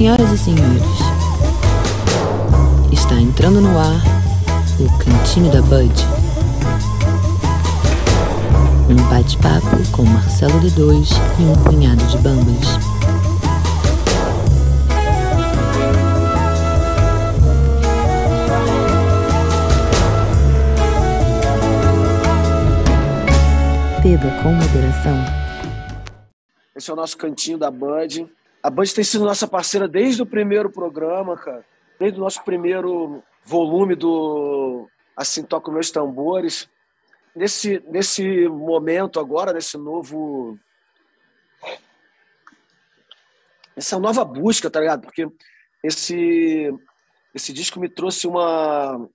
Senhoras e senhores, está entrando no ar o Cantinho da Bud. Um bate-papo com Marcelo D2 e um punhado de bambas. Beba com moderação. Esse é o nosso Cantinho da Bud. A Bud tem sido nossa parceira desde o primeiro programa, cara. Desde o nosso primeiro volume do Assim Toco Meus Tambores. Nesse momento agora, nessa nova busca, tá ligado? Porque esse disco me trouxe o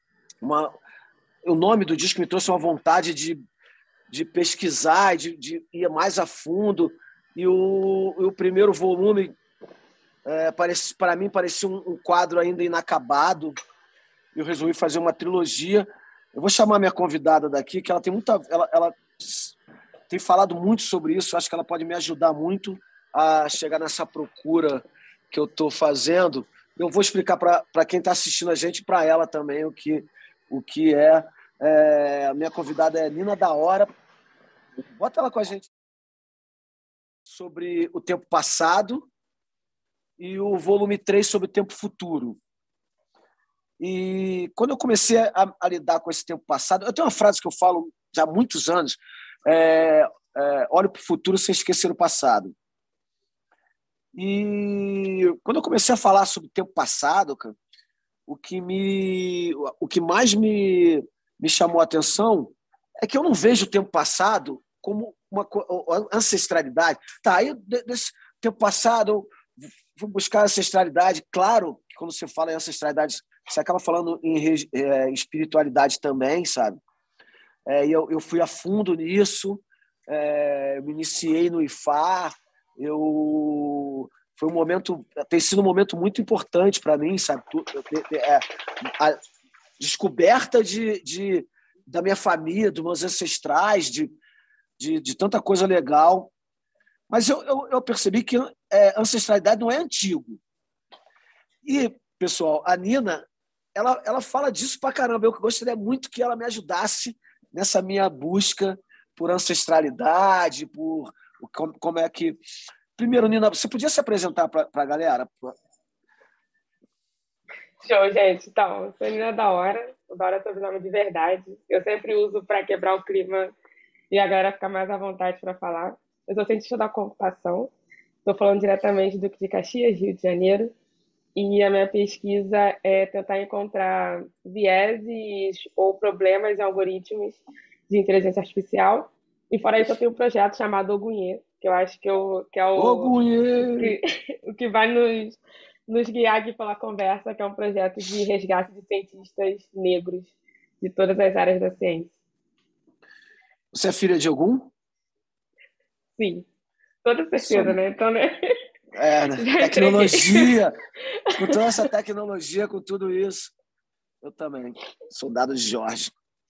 nome do disco me trouxe uma vontade de pesquisar, de ir mais a fundo. E o primeiro volume, para mim, parecia um quadro ainda inacabado. Eu resolvi fazer uma trilogia. Eu vou chamar minha convidada daqui, que ela tem ela tem falado muito sobre isso. Eu acho que ela pode me ajudar muito a chegar nessa procura que eu estou fazendo. Eu vou explicar para quem está assistindo a gente, para ela também, o que é. A minha convidada é Nina da Hora. Bota ela com a gente sobre o tempo passado e o volume 3 sobre o tempo futuro. E quando eu comecei a lidar com esse tempo passado, eu tenho uma frase que eu falo já há muitos anos, olho para o futuro sem esquecer o passado. E quando eu comecei a falar sobre o tempo passado, cara, o que mais me chamou a atenção é que eu não vejo o tempo passado como uma ancestralidade. Tá, aí desse tempo passado eu vou buscar ancestralidade. Claro que quando você fala em ancestralidade, você acaba falando em espiritualidade também, sabe? E eu fui a fundo nisso, eu me iniciei no IFA, tem sido um momento muito importante para mim, sabe? A descoberta da minha família, dos meus ancestrais, de tanta coisa legal. Mas eu percebi que ancestralidade não é antigo. E, pessoal, a Nina, ela fala disso pra caramba. Eu gostaria muito que ela me ajudasse nessa minha busca por ancestralidade, como é que... Primeiro, Nina, você podia se apresentar para a galera? Show, gente. Então, eu sou Nina da Hora. O da Hora é sobrenome de verdade. Eu sempre uso para quebrar o clima e a galera ficar mais à vontade para falar. Eu sou cientista da computação. Estou falando diretamente do de Caxias, Rio de Janeiro. E a minha pesquisa é tentar encontrar vieses ou problemas em algoritmos de inteligência artificial. E fora isso, eu tenho um projeto chamado Ogunhê, que eu acho que é o que vai nos guiar aqui pela conversa, que é um projeto de resgate de cientistas negros de todas as áreas da ciência. Você é filha de Ogum? Sim, toda certeza, né? Então, né? Né? Tecnologia, com toda essa tecnologia, com tudo isso. Eu também, soldado de Jorge.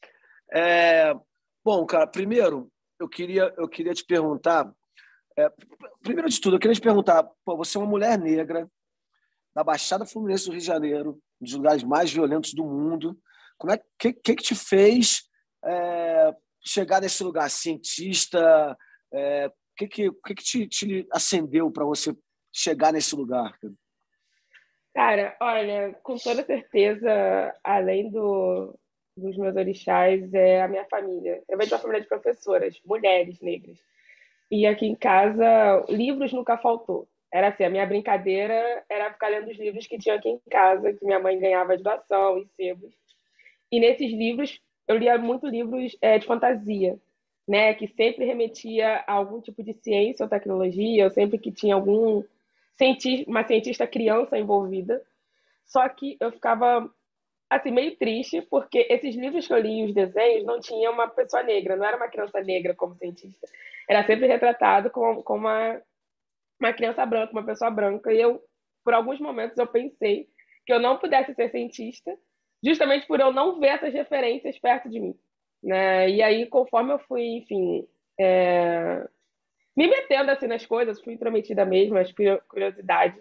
Bom, cara, primeiro, eu queria te perguntar, primeiro de tudo, eu queria te perguntar, você é uma mulher negra, da Baixada Fluminense do Rio de Janeiro, um dos lugares mais violentos do mundo. Que te fez chegar nesse lugar? Cientista? O que te acendeu para você chegar nesse lugar? Cara, olha, com toda certeza, além dos meus orixás, é a minha família. Eu venho de uma família de professoras, mulheres negras. E aqui em casa, livros nunca faltou. Era assim, a minha brincadeira era ficar lendo os livros que tinha aqui em casa, que minha mãe ganhava de doação, em sebos. E nesses livros, eu lia muito livros de fantasia, né? Que sempre remetia a algum tipo de ciência ou tecnologia, ou sempre que tinha uma cientista criança envolvida. Só que eu ficava assim, meio triste, porque esses livros que eu li, os desenhos, não tinha uma pessoa negra, não era uma criança negra como cientista. Era sempre retratado como uma criança branca, uma pessoa branca. E por alguns momentos, eu pensei que eu não pudesse ser cientista, justamente por eu não ver essas referências perto de mim, né? E aí, conforme eu fui, enfim, me metendo assim nas coisas, fui intrometida mesmo, as curiosidades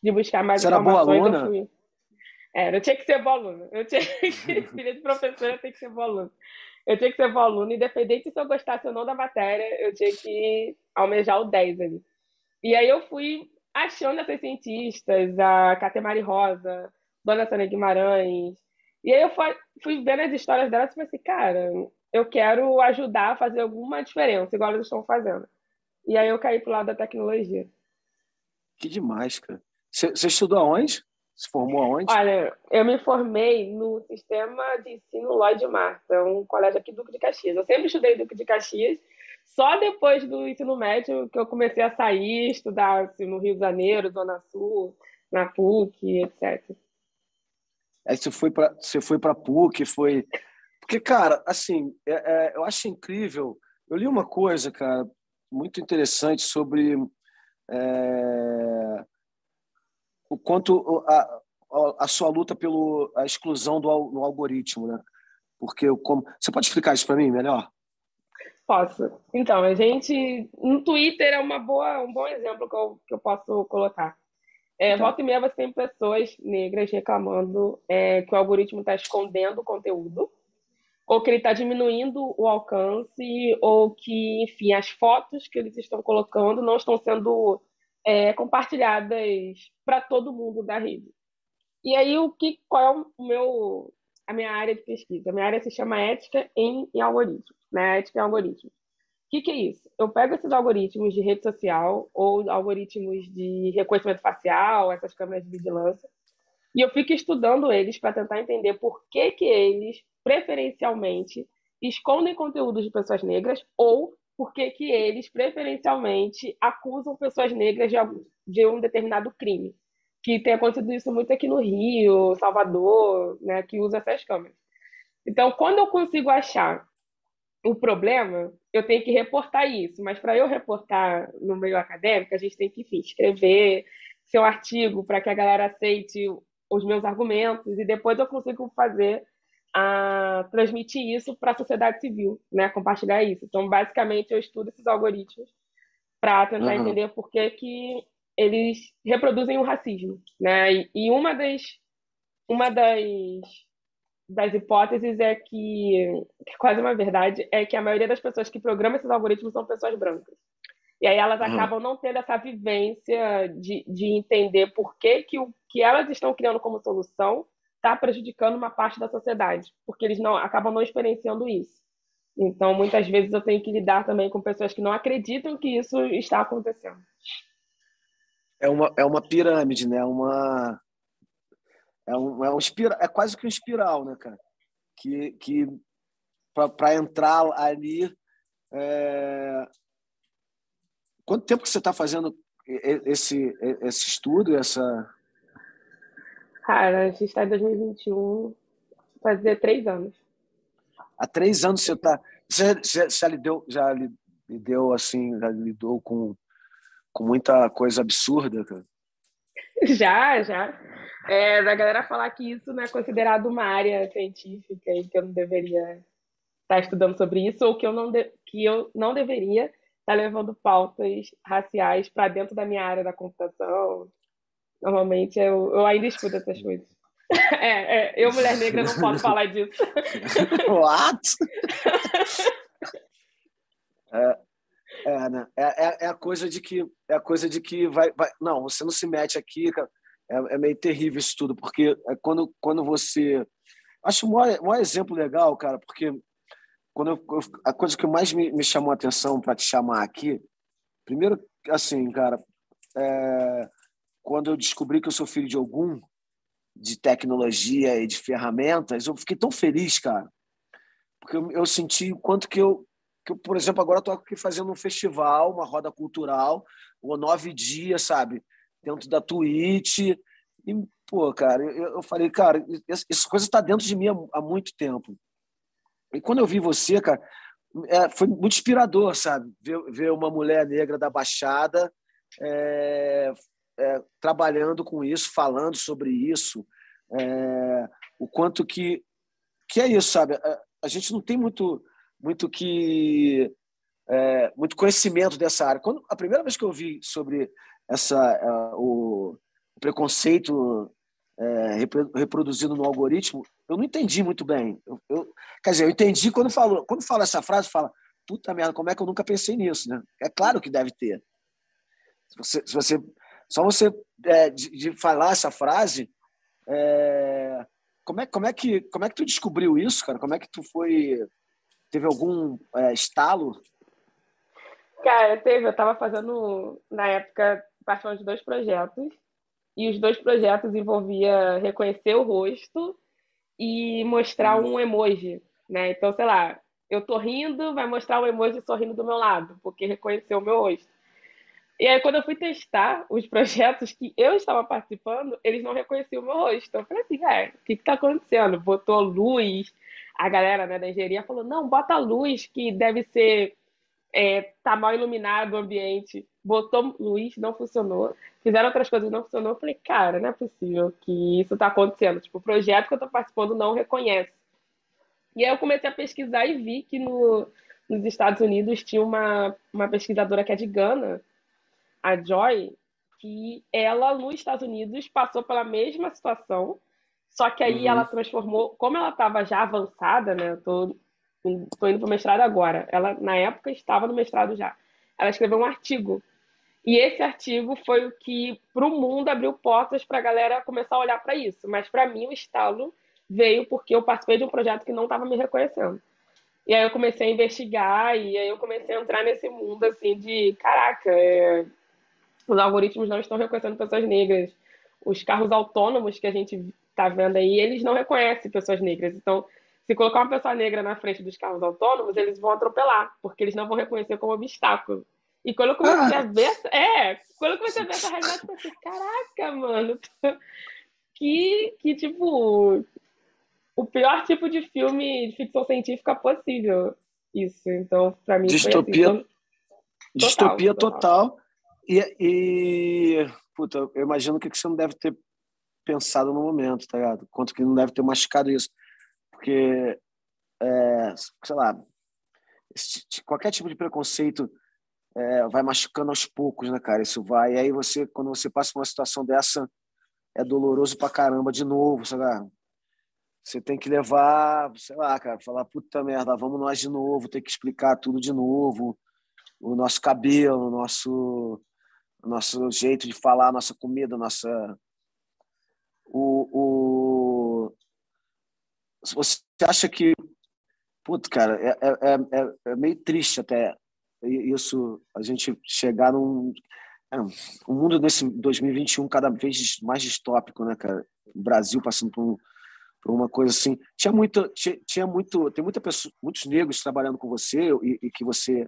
de buscar mais Você era boa informações, eu aluna? fui. Eu tinha que ser boa aluna. Filha de professora, tem que ser boa aluna. Eu tinha que ser boa aluna, independente se eu gostasse ou não da matéria, eu tinha que almejar o 10 ali. E aí eu fui achando essas cientistas, a Catemari Rosa, Dona Sônia Guimarães. E aí eu fui vendo as histórias delas e falei assim, cara, eu quero ajudar a fazer alguma diferença, igual elas estão fazendo. E aí eu caí pro lado da tecnologia. Que demais, cara. Você estudou aonde? Se formou aonde? Olha, eu me formei no Sistema de Ensino Lloyd Marta, um colégio aqui do Duque de Caxias. Eu sempre estudei Duque de Caxias, só depois do ensino médio que eu comecei a sair, estudar assim, no Rio de Janeiro, Zona Sul, na PUC, etc. Aí você foi para PUC, foi. Porque, cara, assim, eu acho incrível. Eu li uma coisa, cara, muito interessante sobre é, o quanto a sua luta pela exclusão no algoritmo, né? Porque você pode explicar isso para mim melhor? Posso. Então, a gente. No Twitter é um bom exemplo que eu posso colocar. Tá. Volta e meia você tem pessoas negras reclamando que o algoritmo está escondendo o conteúdo, ou que ele está diminuindo o alcance, ou que, enfim, as fotos que eles estão colocando não estão sendo compartilhadas para todo mundo da rede. E aí, qual é a minha área de pesquisa? A minha área se chama ética em algoritmos, né? Ética em algoritmos. O que é isso? Eu pego esses algoritmos de rede social ou algoritmos de reconhecimento facial, essas câmeras de vigilância, e eu fico estudando eles para tentar entender por que eles, preferencialmente, escondem conteúdos de pessoas negras ou por que eles, preferencialmente, acusam pessoas negras de um determinado crime. Que tem acontecido isso muito aqui no Rio, Salvador, né, que usa essas câmeras. Então, quando eu consigo achar o problema, eu tenho que reportar isso. Mas para eu reportar no meio acadêmico, a gente tem que, enfim, escrever seu artigo para que a galera aceite os meus argumentos e depois eu consigo transmitir isso para a sociedade civil, né? Compartilhar isso. Então, basicamente, eu estudo esses algoritmos para tentar Uhum. entender por que eles reproduzem o racismo, né? E uma das hipóteses que é quase uma verdade, é que a maioria das pessoas que programam esses algoritmos são pessoas brancas. E aí elas Uhum. acabam não tendo essa vivência de entender por que o que elas estão criando como solução está prejudicando uma parte da sociedade, porque eles não acabam não experienciando isso. Então, muitas vezes eu tenho que lidar também com pessoas que não acreditam que isso está acontecendo. É uma pirâmide, né? É quase que um espiral, né, cara? Que para entrar ali. é, Quanto tempo que você está fazendo esse estudo, Cara, a gente está em 2021, fazer 3 anos. há 3 anos você está. Você já lidou assim, já lidou com muita coisa absurda, cara? Já, já. Da galera falar que isso não é considerado uma área científica e que eu não deveria estar estudando sobre isso, ou que eu não deveria estar levando pautas raciais para dentro da minha área da computação. Normalmente eu ainda escuto essas coisas. Eu, mulher negra, não posso falar disso. What? Né? É a coisa de que vai. Não, você não se mete aqui, cara. É meio terrível isso tudo, porque quando você. Acho o maior exemplo legal, cara, porque a coisa que mais me chamou a atenção para te chamar aqui, primeiro, assim, cara, quando eu descobri que eu sou filho de Ogum, de tecnologia e de ferramentas, eu fiquei tão feliz, cara, porque eu senti o quanto que eu, por exemplo, agora estou aqui fazendo um festival, uma roda cultural, ou 9 dias, sabe, dentro da Twitch, e, pô, cara, eu falei, cara, essa coisa está dentro de mim há muito tempo. E quando eu vi você, cara, foi muito inspirador, sabe, ver uma mulher negra da Baixada é, trabalhando com isso, falando sobre isso, o quanto que é isso, sabe? A gente não tem muito muito conhecimento dessa área. A primeira vez que eu vi sobre o preconceito reproduzido no algoritmo, eu não entendi muito bem. Quer dizer, eu entendi quando fala essa frase, fala, puta merda, como é que eu nunca pensei nisso, né? É claro que deve ter. Só você de falar essa frase, como é que tu descobriu isso, cara? Como é que tu teve algum estalo? Cara, eu estava fazendo, na época, participando de 2 projetos, e os 2 projetos envolvia reconhecer o rosto e mostrar um emoji, né? Então, sei lá, eu tô rindo, vai mostrar um emoji sorrindo do meu lado, porque reconheceu o meu rosto. E aí, quando eu fui testar os projetos que eu estava participando, eles não reconheciam o meu rosto. Então, eu falei assim, o que está acontecendo? Botou luz, a galera, né, da engenharia falou, não, bota luz, que deve ser, tá mal iluminado o ambiente. Botou luz, não funcionou. Fizeram outras coisas, não funcionou. Eu falei, cara, não é possível que isso está acontecendo. Tipo, o projeto que eu estou participando não reconhece. E aí eu comecei a pesquisar e vi que nos Estados Unidos tinha uma pesquisadora que é de Gana, a Joy, que ela, nos Estados Unidos, passou pela mesma situação, só que aí ela Uhum. transformou, como ela estava já avançada, né? Tô indo para o mestrado agora. Ela, na época, estava no mestrado já. Ela escreveu um artigo. E esse artigo foi o que, para o mundo, abriu portas para a galera começar a olhar para isso. Mas, para mim, o estalo veio porque eu participei de um projeto que não estava me reconhecendo. E aí eu comecei a investigar, e aí eu comecei a entrar nesse mundo, assim, de, caraca, os algoritmos não estão reconhecendo pessoas negras. Os carros autônomos que a gente está vendo aí, eles não reconhecem pessoas negras. Então, se colocar uma pessoa negra na frente dos carros autônomos, eles vão atropelar, porque eles não vão reconhecer como obstáculo. E quando eu comecei a ver, quando eu comecei a ver essa realidade, eu pensei, caraca, mano, que tipo, o pior tipo de filme de ficção científica possível. Isso, então, pra mim foi assim, Distopia, total, distopia total. total. Puta, eu imagino o que você não deve ter pensado no momento, tá ligado? Quanto que não deve ter machucado isso. Porque, sei lá, qualquer tipo de preconceito vai machucando aos poucos, né, cara? Isso vai. E aí quando você passa por uma situação dessa, é doloroso pra caramba de novo, sei lá. Você tem que levar, sei lá, cara, falar, puta merda, vamos nós de novo, ter que explicar tudo de novo, o nosso cabelo, o nosso jeito de falar, a nossa comida, o... Você acha que, puto, cara, é meio triste até isso, a gente chegar um mundo desse 2021 cada vez mais distópico, né, cara? O Brasil passando por uma coisa assim. Tem muitos negros trabalhando com você e que você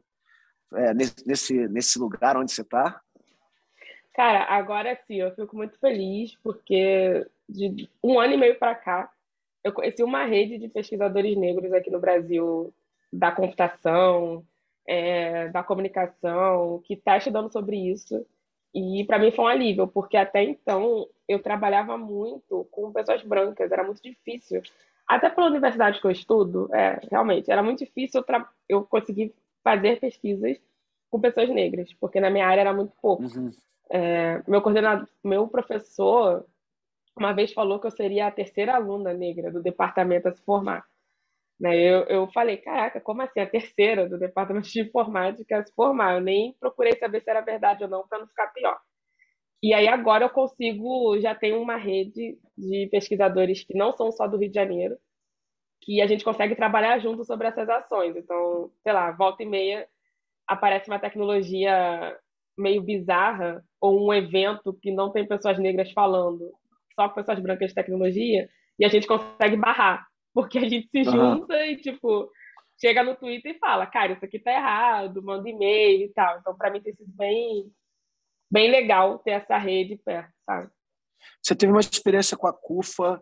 nesse lugar onde você está. Cara, agora sim, eu fico muito feliz porque de 1 ano e meio para cá eu conheci uma rede de pesquisadores negros aqui no Brasil da computação, da comunicação, que está estudando sobre isso. E para mim foi um alívio, porque até então eu trabalhava muito com pessoas brancas, era muito difícil. Até pela universidade que eu estudo, realmente, era muito difícil eu conseguir fazer pesquisas com pessoas negras, porque na minha área era muito pouco. Uhum. Meu coordenador, meu professor, uma vez falou que eu seria a terceira aluna negra do departamento a se formar. Né? Eu falei, caraca, como assim a terceira do departamento de informática a se formar? Eu nem procurei saber se era verdade ou não para não ficar pior. E aí agora eu consigo, já tenho uma rede de pesquisadores que não são só do Rio de Janeiro, que a gente consegue trabalhar junto sobre essas ações. Então, sei lá, volta e meia aparece uma tecnologia meio bizarra ou um evento que não tem pessoas negras falando, só pessoas brancas de tecnologia, e a gente consegue barrar, porque a gente se Uhum. junta e, tipo, chega no Twitter e fala, cara, isso aqui tá errado, manda e-mail e tal. Então, para mim tem sido bem legal ter essa rede perto, sabe? Você teve uma experiência com a CUFA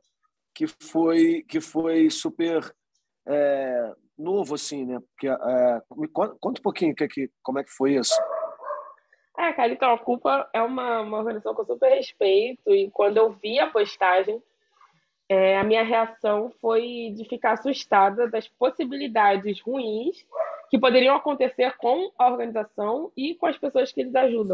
que foi super novo, assim, né? Porque, conta um pouquinho como é que foi isso. Cara, então, a Culpa é uma organização que eu super respeito, e quando eu vi a postagem, a minha reação foi de ficar assustada das possibilidades ruins que poderiam acontecer com a organização e com as pessoas que eles ajudam.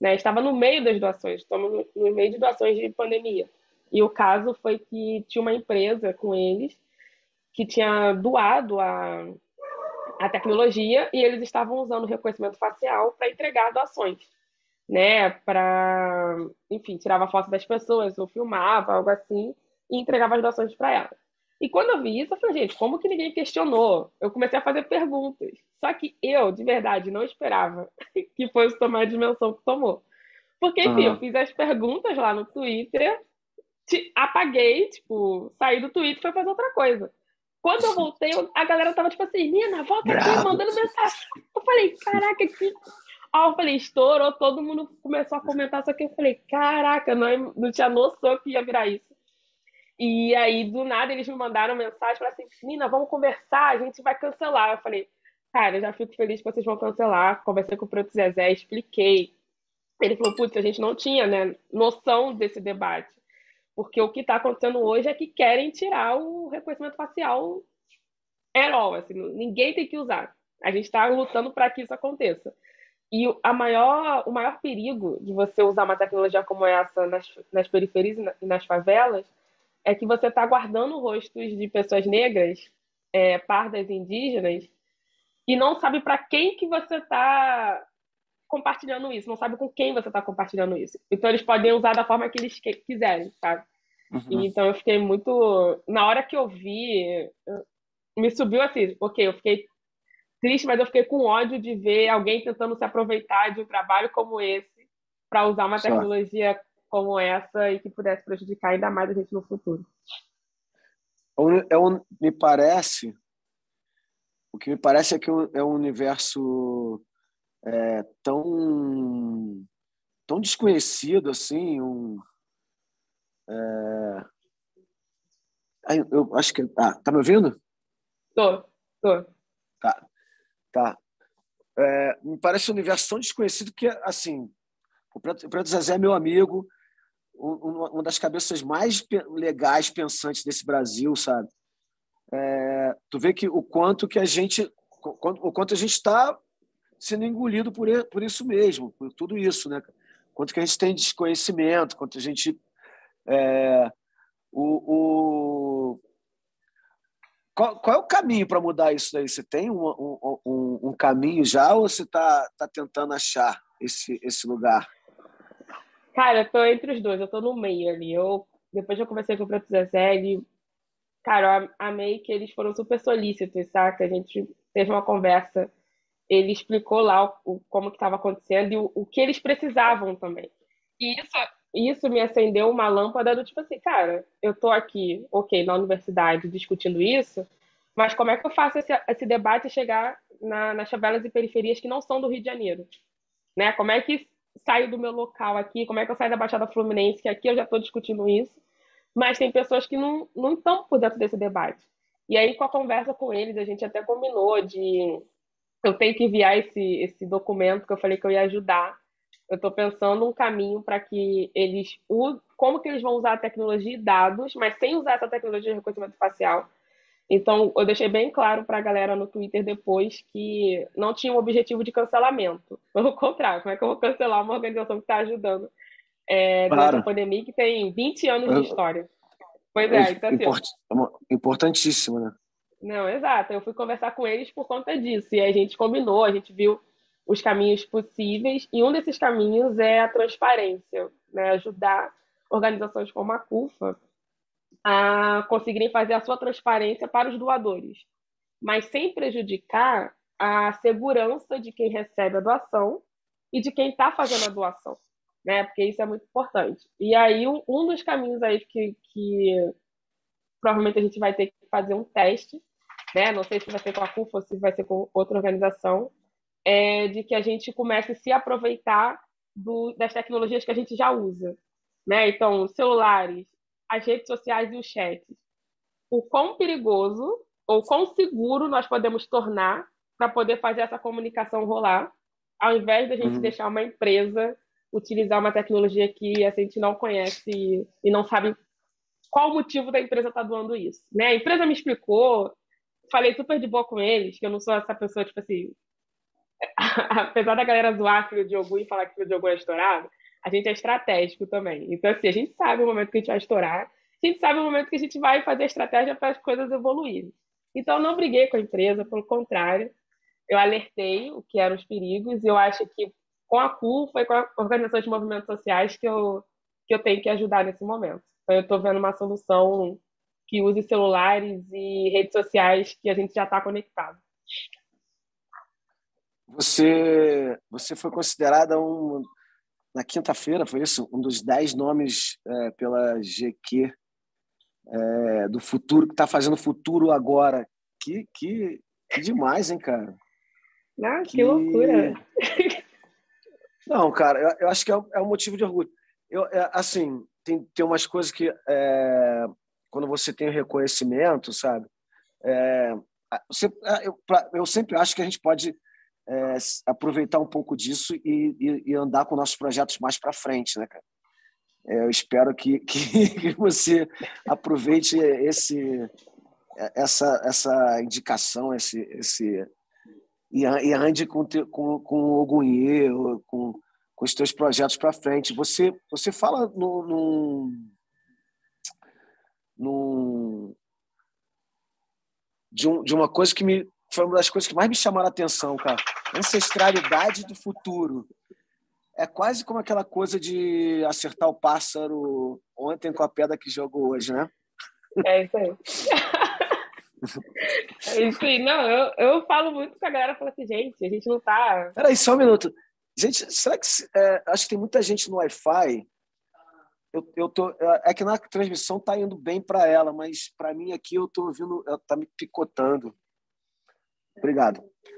né? Estava no meio das doações, estamos no meio de doações de pandemia. E o caso foi que tinha uma empresa com eles que tinha doado a tecnologia e eles estavam usando o reconhecimento facial para entregar doações, né? Para, enfim, tirava foto das pessoas ou filmava, algo assim, e entregava as doações para elas. E quando eu vi isso, eu falei, gente, como que ninguém questionou? Eu comecei a fazer perguntas. Só que eu, de verdade, não esperava que fosse tomar a dimensão que tomou. Porque, enfim, eu Aham. fiz as perguntas lá no Twitter, apaguei, tipo, saí do Twitter e fui fazer outra coisa. Quando eu voltei, a galera tava tipo assim, Nina, volta aqui, Bravo. mandando mensagem. Eu falei, caraca, que. Aí eu falei, estourou, todo mundo começou a comentar, só que eu falei, caraca, não tinha noção que ia virar isso. E aí, do nada, eles me mandaram mensagem, falaram assim, Nina, vamos conversar, a gente vai cancelar. Eu falei, cara, eu já fico feliz que vocês vão cancelar. Conversei com o Preto Zezé, expliquei. Ele falou, putz, a gente não tinha, né, noção desse debate. Porque o que está acontecendo hoje é que querem tirar o reconhecimento facial all, assim, ninguém tem que usar. A gente está lutando para que isso aconteça. E o maior perigo de você usar uma tecnologia como essa nas periferias e nas favelas é que você está guardando rostos de pessoas negras, pardas, indígenas, e não sabe para quem que você está compartilhando isso, não sabe com quem você está compartilhando isso. Então eles podem usar da forma que eles quiserem, sabe? E Uhum. então eu fiquei muito. Na hora que eu vi, me subiu assim, ok, eu fiquei triste, mas eu fiquei com ódio de ver alguém tentando se aproveitar de um trabalho como esse para usar uma Só. tecnologia como essa e que pudesse prejudicar ainda mais a gente no futuro. Me parece, o que me parece é que é um universo tão, tão desconhecido assim. Eu acho que. Ah, tá me ouvindo? Tô, tô. Tá, tá. Me parece um universo tão desconhecido que, assim, o Preto Zezé é meu amigo, uma das cabeças mais legais pensantes desse Brasil, sabe? Tu vê que o quanto a gente está sendo engolido por isso mesmo, por tudo isso, né? Quanto que a gente tem desconhecimento, quanto a gente o qual é o caminho para mudar isso daí? Você tem um caminho já ou você tá tentando achar esse lugar? Cara, eu tô entre os dois, eu tô no meio ali. Depois que eu conversei com o Preto Zezé, cara, eu amei que eles foram super solícitos, saca? A gente teve uma conversa, ele explicou lá como que estava acontecendo e o que eles precisavam também. E isso me acendeu uma lâmpada do tipo assim, cara, eu tô aqui, ok, na universidade discutindo isso, mas como é que eu faço esse debate chegar nas favelas e periferias que não são do Rio de Janeiro? Né? Como é que saio do meu local aqui? Como é que eu saio da Baixada Fluminense? Que aqui eu já estou discutindo isso, mas tem pessoas que não estão por dentro desse debate. E aí, com a conversa com eles, a gente até combinou de eu tenho que enviar esse documento que eu falei que eu ia ajudar. Eu estou pensando um caminho para que eles usem, como que eles vão usar a tecnologia e dados, mas sem usar essa tecnologia de reconhecimento facial. Então, eu deixei bem claro para a galera no Twitter depois que não tinha um objetivo de cancelamento. Pelo contrário, como é que eu vou cancelar uma organização que está ajudando durante a Claro, pandemia que tem 20 anos de história? Pois é é, então assim, importantíssimo, né? não, exato. Eu fui conversar com eles por conta disso. E a gente combinou, a gente viu os caminhos possíveis. E um desses caminhos é a transparência, né? Ajudar organizações como a CUFA a conseguirem fazer a sua transparência para os doadores, mas sem prejudicar a segurança de quem recebe a doação e de quem está fazendo a doação, né? Porque isso é muito importante. E aí, um dos caminhos aí que provavelmente a gente vai ter que fazer um teste, né? Não sei se vai ser com a CUFA ou se vai ser com outra organização, é de que a gente comece a se aproveitar das tecnologias que a gente já usa, né? Então, celulares, as redes sociais e os chats. O quão perigoso ou quão seguro nós podemos tornar para poder fazer essa comunicação rolar, ao invés da gente Uhum. deixar uma empresa utilizar uma tecnologia que a gente não conhece e não sabe qual o motivo da empresa estar doando isso, né? A empresa me explicou, falei super de boa com eles, que eu não sou essa pessoa, tipo assim, apesar da galera zoar filho de Ogum e falar que filho de Ogum é estourado, a gente é estratégico também. Então, assim, a gente sabe o momento que a gente vai estourar, a gente sabe o momento que a gente vai fazer a estratégia para as coisas evoluírem. Então, eu não briguei com a empresa, pelo contrário, eu alertei o que eram os perigos, e eu acho que com a CUL, foi com a Organização de Movimentos Sociais que eu tenho que ajudar nesse momento. Então, eu estou vendo uma solução que use celulares e redes sociais que a gente já está conectado. Você foi considerada na quinta-feira, foi isso? Um dos 10 nomes pela GQ do futuro, que está fazendo futuro agora. Que demais, hein, cara? Ah, que loucura! Não, cara, eu acho que é um motivo de orgulho. Assim, tem umas coisas que, quando você tem reconhecimento, sabe? Eu sempre acho que a gente pode aproveitar um pouco disso e andar com nossos projetos mais para frente, né, cara? Eu espero que você aproveite essa indicação, e ande com o Ogunhê, com os teus projetos para frente. Você fala de uma coisa que foi uma das coisas que mais me chamaram a atenção, cara. Ancestralidade do futuro. É quase como aquela coisa de acertar o pássaro ontem com a pedra que jogou hoje, né? É isso aí. É isso aí. Não, eu falo muito com a galera, falo assim, gente, a gente não tá... Peraí, só um minuto. Gente, será que... acho que tem muita gente no Wi-Fi. É que na transmissão tá indo bem para ela, mas para mim aqui eu tô ouvindo... Tá me picotando. Obrigado.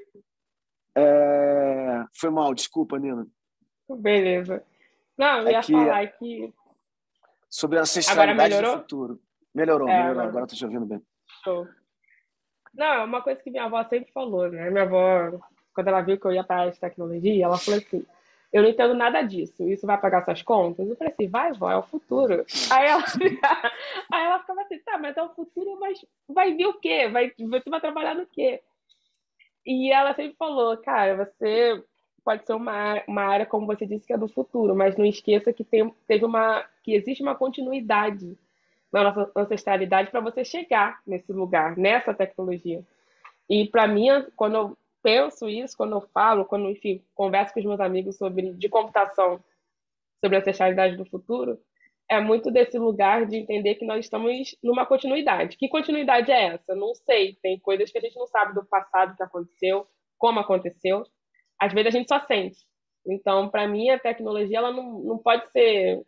Foi mal, desculpa, Nina. Beleza. Não, eu ia falar que... Sobre a ancestralidade do futuro. Melhorou. Agora eu tô te ouvindo bem. Show. Não, é uma coisa que minha avó sempre falou, né? Minha avó, quando ela viu que eu ia para a área de tecnologia, ela falou assim, eu não entendo nada disso, isso vai pagar suas contas? Eu falei assim, vai, vó, é o futuro. Aí ela ficava assim, tá, mas é o futuro, mas vai vir o quê? Você vai trabalhar no quê? E ela sempre falou, cara, você pode ser uma área, como você disse, que é do futuro, mas não esqueça que que existe uma continuidade na nossa ancestralidade para você chegar nesse lugar, nessa tecnologia. E para mim, quando eu penso isso, quando eu falo, quando, enfim, converso com os meus amigos de computação, sobre a ancestralidade do futuro, é muito desse lugar de entender que nós estamos numa continuidade. Que continuidade é essa? Não sei. Tem coisas que a gente não sabe do passado que aconteceu, como aconteceu. Às vezes a gente só sente. Então, para mim, a tecnologia ela não pode ser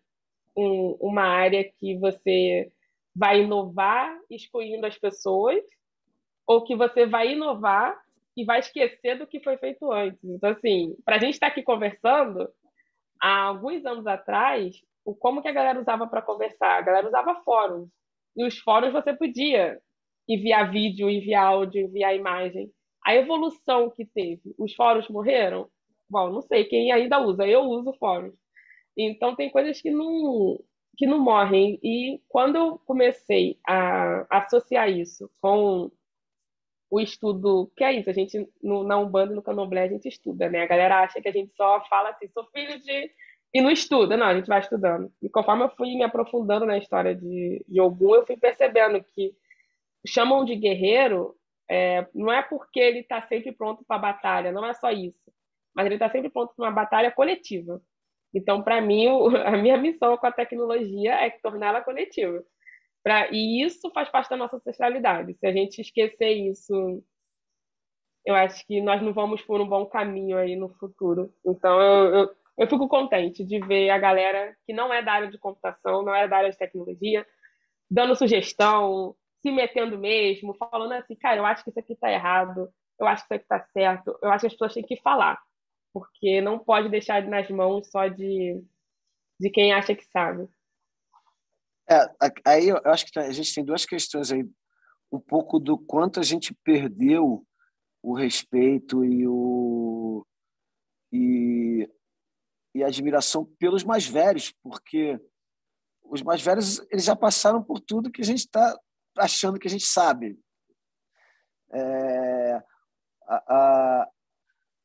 uma área que você vai inovar excluindo as pessoas, ou que você vai inovar e vai esquecer do que foi feito antes. Então, assim, para a gente estar aqui conversando, há alguns anos atrás, como que a galera usava para conversar? A galera usava fóruns. E os fóruns você podia enviar vídeo, enviar áudio, enviar imagem. A evolução que teve, os fóruns morreram? Bom, não sei quem ainda usa, eu uso fóruns. Então tem coisas que não morrem. E quando eu comecei a associar isso com o estudo, que é isso, a gente na Umbanda e no Candomblé a gente estuda, né? A galera acha que a gente só fala assim, sou filho de... E não estuda, não, a gente vai estudando. E conforme eu fui me aprofundando na história de Ogum, eu fui percebendo que chamam de guerreiro, não é porque ele está sempre pronto para a batalha, não é só isso. Mas ele está sempre pronto para uma batalha coletiva. Então, para mim, a minha missão com a tecnologia é torná-la coletiva. E isso faz parte da nossa ancestralidade. Se a gente esquecer isso, eu acho que nós não vamos por um bom caminho aí no futuro. Então, eu fico contente de ver a galera que não é da área de computação, não é da área de tecnologia, dando sugestão, se metendo mesmo, falando assim, cara, eu acho que isso aqui está errado, eu acho que isso aqui está certo, eu acho que as pessoas têm que falar, porque não pode deixar nas mãos só de quem acha que sabe. Aí eu acho que a gente tem duas questões aí. Um pouco do quanto a gente perdeu o respeito e a admiração pelos mais velhos, porque os mais velhos eles já passaram por tudo que a gente está achando que a gente sabe.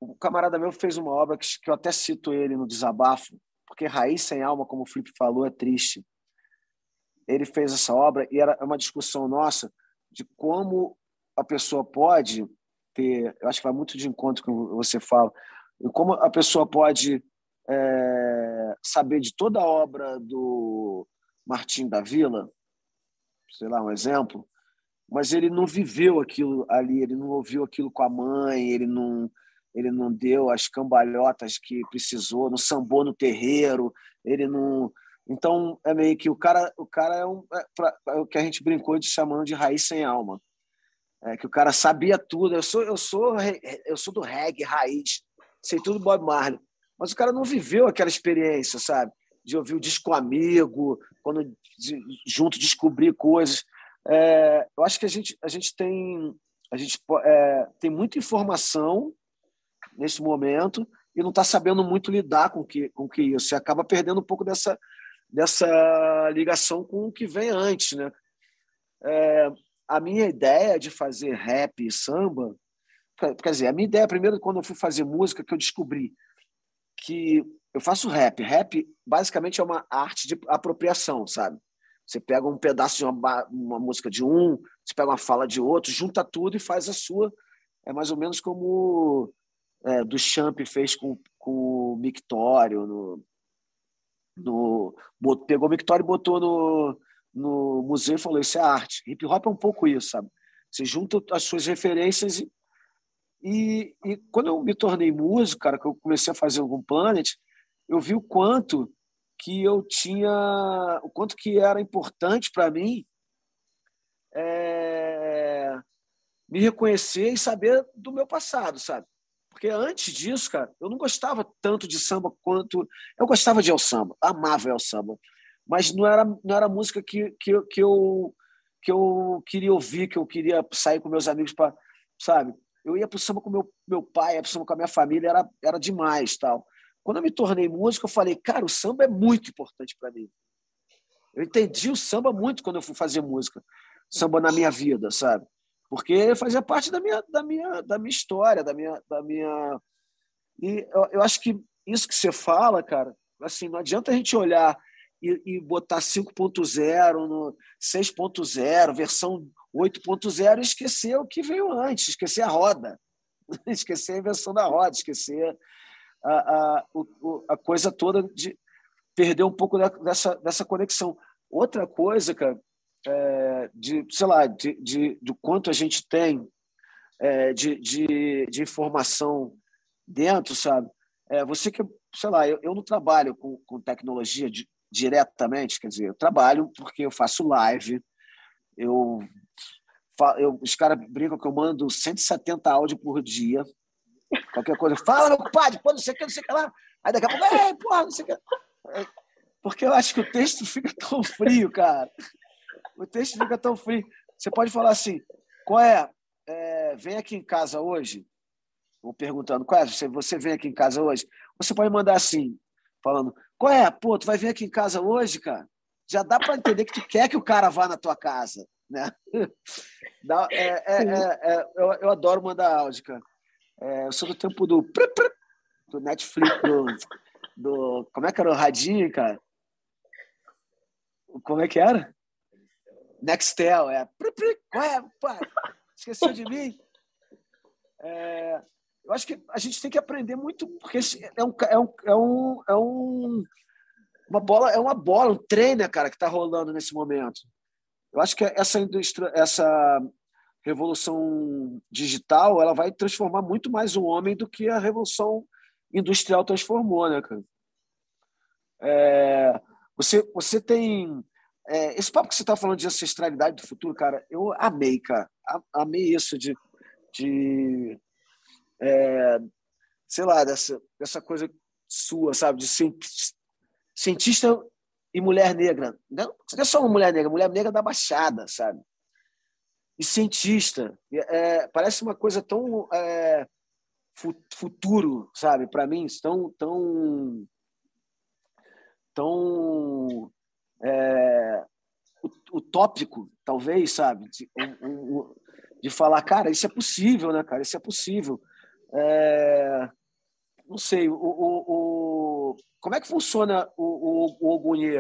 o camarada meu fez uma obra que eu até cito ele no Desabafo, porque Raiz Sem Alma, como o Felipe falou, é triste. Ele fez essa obra e era uma discussão nossa de como a pessoa pode ter, eu acho que vai muito de encontro com o que você fala, e como a pessoa pode saber de toda a obra do Martim da Vila, sei lá, um exemplo, mas ele não viveu aquilo ali, ele não ouviu aquilo com a mãe, ele não deu as cambalhotas que precisou, não sambou no terreiro, ele não... Então, é meio que o cara é o que a gente brincou de chamando de raiz sem alma. Que o cara sabia tudo. Eu sou do reggae raiz, sei tudo do Bob Marley. Mas o cara não viveu aquela experiência, sabe? De ouvir o disco amigo, quando junto descobrir coisas. Eu acho que a gente tem muita informação nesse momento e não está sabendo muito lidar com que isso. Você acaba perdendo um pouco dessa ligação com o que vem antes, né? A minha ideia de fazer rap e samba, quer dizer, a minha ideia primeiro quando eu fui fazer música que eu descobri que eu faço rap. Rap basicamente é uma arte de apropriação, sabe? Você pega um pedaço de uma música de um, você pega uma fala de outro, junta tudo e faz a sua. É mais ou menos como do Champ fez com o Mictório. Pegou o Mictório e botou no museu e falou: isso é arte. Hip hop é um pouco isso, sabe? Você junta as suas referências e quando eu me tornei músico, cara, que eu comecei a fazer algum Planet, eu vi o quanto que era importante para mim me reconhecer e saber do meu passado, sabe? Porque antes disso, cara, eu não gostava tanto de samba quanto... Eu gostava de El Samba, amava El Samba, mas não era música que eu queria ouvir, que eu queria sair com meus amigos para, sabe? Eu ia para o samba com meu pai, ia para o samba com a minha família, era demais, tal. Quando eu me tornei músico, eu falei, cara, o samba é muito importante para mim. Eu entendi o samba muito quando eu fui fazer música, samba na minha vida, sabe? Porque fazia parte da minha história, da minha... E eu acho que isso que você fala, cara, assim, não adianta a gente olhar e botar 5.0 no 6.0, versão 8.0 e esquecer o que veio antes, esquecer a roda, esquecer a invenção da roda, esquecer a coisa toda de perder um pouco dessa conexão. Outra coisa, cara, sei lá, do quanto a gente tem de informação dentro, sabe? Você que, sei lá, eu não trabalho com tecnologia diretamente, quer dizer, eu trabalho porque eu faço live, os caras brincam que eu mando 170 áudios por dia, qualquer coisa, fala, meu compadre, pô, não sei o que lá, aí daqui a pouco, porra, não sei o que. Porque eu acho que o texto fica tão frio, cara. O texto fica tão frio. Você pode falar assim, qual vem aqui em casa hoje? Vou perguntando, qual você vem aqui em casa hoje? Você pode mandar assim, falando, pô, tu vai vir aqui em casa hoje, cara? Já dá para entender que tu quer que o cara vá na tua casa, né? Eu adoro mandar áudio, cara. Eu sou do tempo do Netflix, como é que era o radinho, cara? Como é que era? Nextel, pá, esqueceu de mim? Eu acho que a gente tem que aprender muito, porque uma bola, um trem, né, cara, que está rolando nesse momento. Eu acho que essa revolução digital, ela vai transformar muito mais o homem do que a revolução industrial transformou, né, cara? Você tem... esse papo que você está falando de ancestralidade do futuro, cara, eu amei, cara. Amei isso de sei lá, dessa coisa sua, sabe? De cientista e mulher negra. Não é só uma mulher negra da Baixada, sabe? E cientista. Parece uma coisa tão futuro, sabe? Para mim, tão utópico, talvez, sabe? De falar, cara, isso é possível, né, cara? Isso é possível. Não sei, como é que funciona o Ogunhê,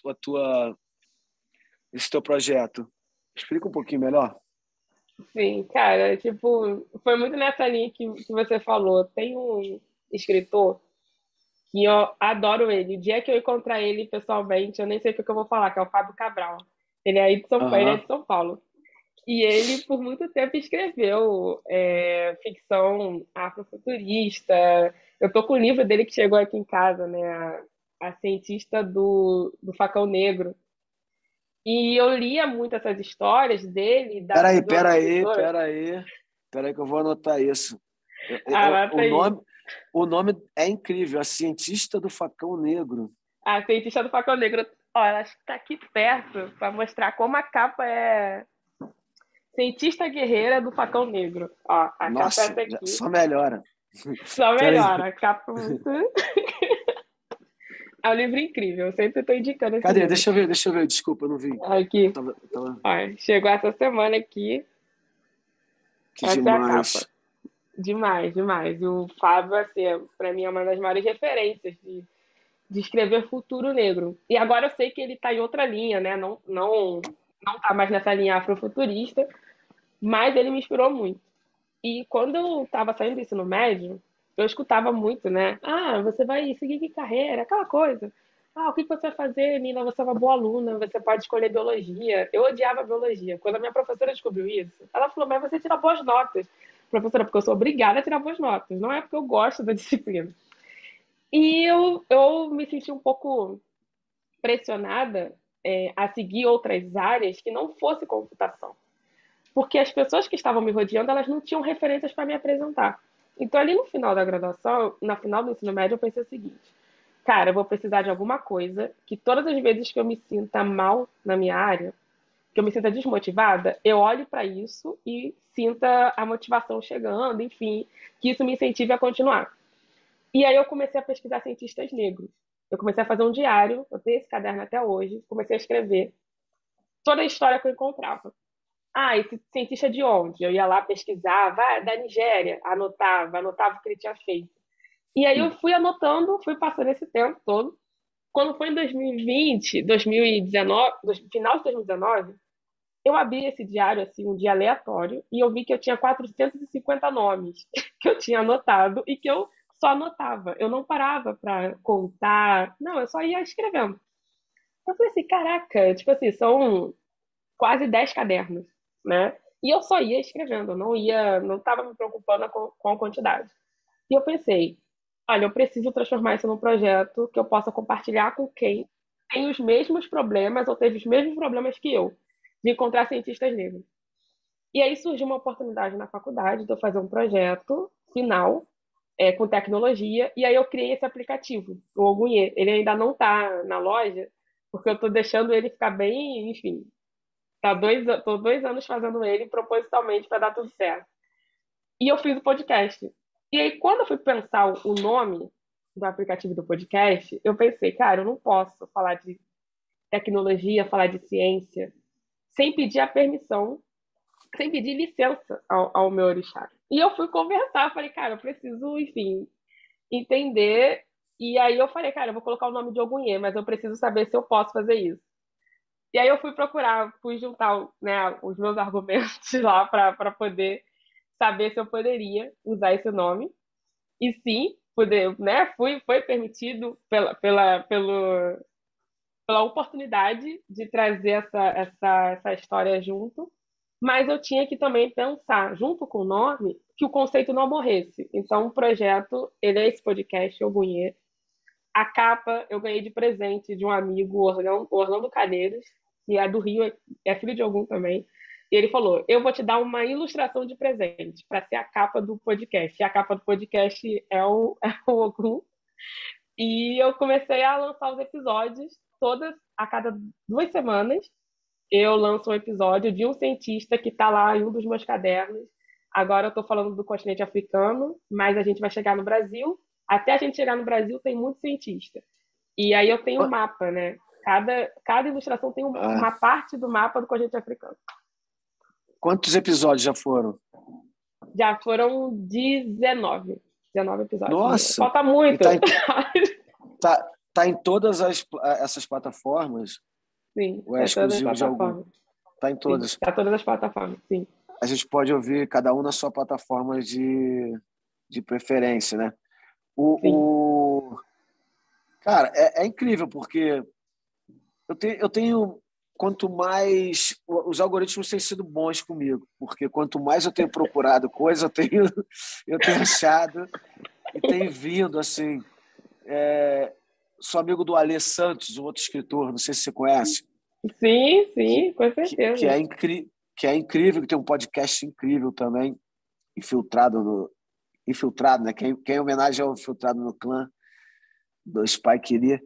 esse teu projeto? Explica um pouquinho melhor. Sim, cara, tipo, foi muito nessa linha que você falou. Tem um escritor que eu adoro ele. O dia que eu encontrar ele pessoalmente, eu nem sei o que eu vou falar, que é o Fábio Cabral. Ele é aí de São Paulo, ele é Aham. de São Paulo. E ele, por muito tempo, escreveu ficção afrofuturista. Eu tô com o livro dele que chegou aqui em casa, né? A cientista do facão negro. E eu lia muito essas histórias dele, Peraí, de outra peraí, escritora. peraí. Peraí que eu vou anotar isso. Anota O aí. nome, o nome é incrível, A Cientista do Facão Negro. A cientista do facão negro. Ó, ela está aqui perto para mostrar como a capa é cientista guerreira do facão negro. Ó, a capa é Nossa, essa aqui. só melhora. Só Peraí, melhora. A capa é muito. É um livro incrível. Eu sempre estou indicando esse cadê? livro. Deixa eu ver, desculpa, eu não vi. Aqui. Tava... Ó, chegou essa semana aqui. Que Essa é a capa. demais. Demais, demais. E o Fábio, assim, para mim, é uma das maiores referências de escrever futuro negro. E agora eu sei que ele está em outra linha, né? Não tá mais nessa linha afrofuturista, mas ele me inspirou muito. E quando eu estava saindo do ensino médio, eu escutava muito, né? Ah, você vai seguir que carreira, aquela coisa. Ah, o que você vai fazer, Nina? Você é uma boa aluna, você pode escolher biologia. Eu odiava biologia. Quando a minha professora descobriu isso, ela falou, mas você tira boas notas. Professora, porque eu sou obrigada a tirar boas notas. Não é porque eu gosto da disciplina. E eu me senti um pouco pressionada a seguir outras áreas que não fosse computação. Porque as pessoas que estavam me rodeando, elas não tinham referências para me apresentar. Então, ali no final da graduação, na final do ensino médio, eu pensei o seguinte: cara, eu vou precisar de alguma coisa que todas as vezes que eu me sinta mal na minha área, que eu me sinta desmotivada, eu olhe para isso e sinta a motivação chegando, enfim, que isso me incentive a continuar. E aí eu comecei a pesquisar cientistas negros. Eu comecei a fazer um diário, eu tenho esse caderno até hoje, comecei a escrever toda a história que eu encontrava. Ah, esse cientista de onde? Eu ia lá, pesquisava, da Nigéria, anotava o que ele tinha feito. E aí eu fui anotando, fui passando esse tempo todo. Quando foi em 2020, 2019, final de 2019, eu abri esse diário, assim, um dia aleatório, e eu vi que eu tinha 450 nomes que eu tinha anotado e que eu só anotava. Eu não parava para contar, não, eu só ia escrevendo. Eu falei assim, caraca, tipo assim, são quase 10 cadernos, né? E eu só ia escrevendo, eu não estava me preocupando com a quantidade. E eu pensei, olha, eu preciso transformar isso num projeto que eu possa compartilhar com quem tem os mesmos problemas ou teve os mesmos problemas que eu, de encontrar cientistas negros. E aí surgiu uma oportunidade na faculdade de eu fazer um projeto final com tecnologia, e aí eu criei esse aplicativo, o Ogunhê. Ele ainda não está na loja, porque eu estou deixando ele ficar bem, enfim, tô 2 anos fazendo ele propositalmente para dar tudo certo. E eu fiz o podcast. E aí, quando eu fui pensar o nome do aplicativo do podcast, eu pensei, cara, eu não posso falar de tecnologia, falar de ciência, sem pedir a permissão, sem pedir licença ao meu orixá. E eu fui conversar, falei, cara, eu preciso, enfim, entender. E aí eu falei, cara, eu vou colocar o nome de Ogunhê, mas eu preciso saber se eu posso fazer isso. E aí eu fui procurar, fui juntar, né, os meus argumentos lá para poder saber se eu poderia usar esse nome. E sim, poder, né, foi permitido pela oportunidade de trazer essa história junto, mas eu tinha que também pensar, junto com o nome, que o conceito não morresse. Então, o projeto, ele é esse podcast, Ogunhê. A capa eu ganhei de presente de um amigo, Orlando Calheiros, que é do Rio, é filho de Ogum também. E ele falou: eu vou te dar uma ilustração de presente para ser a capa do podcast. E a capa do podcast é o Ogum. E eu comecei a lançar os episódios todas, a cada 2 semanas. Eu lanço um episódio de um cientista que está lá em um dos meus cadernos. Agora eu estou falando do continente africano, mas a gente vai chegar no Brasil. Até a gente chegar no Brasil, tem muito cientista. E aí eu tenho um mapa, né? Cada ilustração tem uma parte do mapa do continente africano. Quantos episódios já foram? Já foram 19 episódios. Nossa! Falta muito. Tá em todas essas plataformas? Sim, Ou é exclusivo de algum? Tá em todas. Sim, tá todas as plataformas, sim. A gente pode ouvir cada um na sua plataforma de preferência, né? Cara, é incrível, porque eu tenho... Quanto mais... Os algoritmos têm sido bons comigo, porque quanto mais eu tenho procurado coisa, eu tenho achado e tem vindo, assim... Sou amigo do Alê Santos, um outro escritor, não sei se você conhece. Sim, com certeza. Que é incrível, que tem um podcast incrível também, Infiltrado, né? Quem em homenagem ao Infiltrado no Clã, do Spike Lee.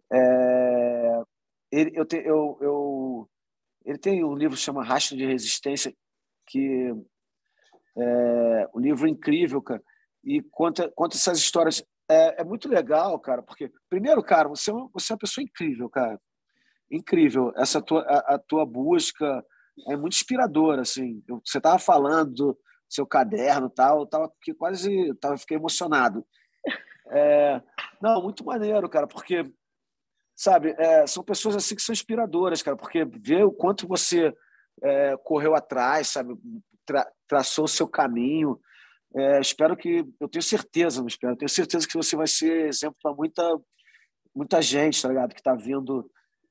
Ele tem um livro que chama Rastro de Resistência, que é um livro incrível, cara, e conta essas histórias. É muito legal, cara, porque, primeiro, cara, você é uma pessoa incrível, cara. Incrível. A tua busca é muito inspiradora, assim. Você estava falando do seu caderno e tal, fiquei emocionado. Não, muito maneiro, cara, porque, sabe, são pessoas assim que são inspiradoras, cara, porque vê o quanto você correu atrás, sabe, traçou o seu caminho. Eu tenho certeza, eu tenho certeza que você vai ser exemplo para muita gente, tá ligado? Que está vindo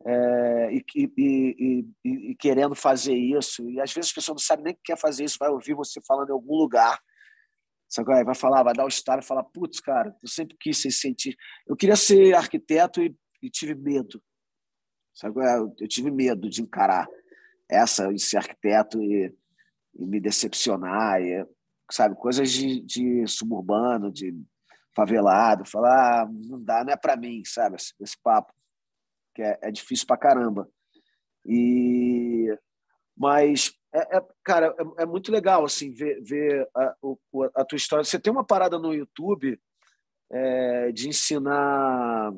e querendo fazer isso. E às vezes as pessoas não sabem nem que quer fazer isso, vai ouvir você falando em algum lugar, sabe? Vai falar, vai dar o estalo e falar: putz, cara, eu sempre quis ser cientista. Eu queria ser arquiteto e tive medo, sabe? Eu tive medo de encarar de ser arquiteto e me decepcionar, sabe? Coisas de suburbano, de favelado, falar: não dá, não é para mim, sabe? Esse papo que é difícil pra caramba. Mas cara, é muito legal assim ver a tua história. Você tem uma parada no YouTube de ensinar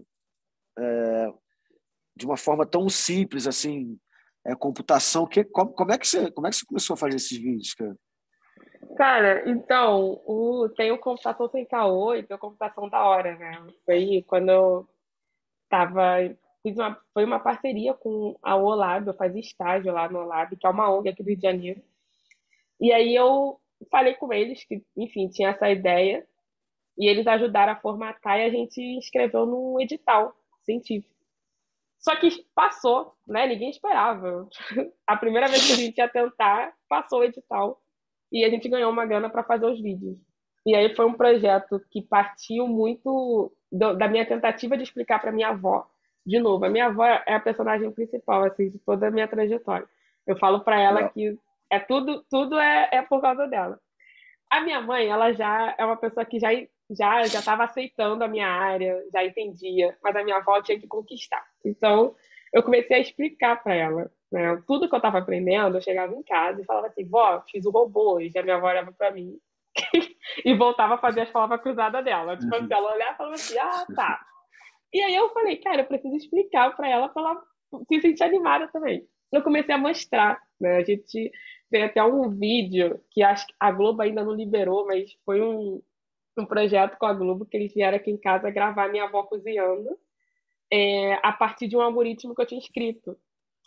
de uma forma tão simples assim, computação. Como é que você começou a fazer esses vídeos, cara? Cara, então, tem o Computação Sem Caô e tem o Computação da Hora, né? Foi quando eu tava... Foi uma parceria com a OLAB, eu fazia estágio lá no OLAB, que é uma ONG aqui do Rio de Janeiro. E aí eu falei com eles que, enfim, tinha essa ideia, e eles ajudaram a formatar e a gente inscreveu num edital científico. Só que passou, né? Ninguém esperava. A primeira vez que a gente ia tentar, passou o edital. E a gente ganhou uma grana para fazer os vídeos. E aí foi um projeto que partiu muito da minha tentativa de explicar para minha avó. De novo, a minha avó é a personagem principal assim, de toda a minha trajetória. Eu falo para ela que tudo é por causa dela. A minha mãe, ela já é uma pessoa que já estava aceitando a minha área, já entendia, mas a minha avó tinha que conquistar. Então, eu comecei a explicar para ela, né? Tudo que eu estava aprendendo, eu chegava em casa e falava assim: vó, fiz o robô, e a minha avó olhava para mim e voltava a fazer as palavras cruzadas dela. Tipo assim, ela olhava e falava assim: ah, tá. E aí eu falei: cara, eu preciso explicar para ela se sentir animada também. Eu comecei a mostrar, né? A gente tem até um vídeo que acho que a Globo ainda não liberou, mas foi um projeto com a Globo que eles vieram aqui em casa gravar minha avó cozinhando a partir de um algoritmo que eu tinha escrito.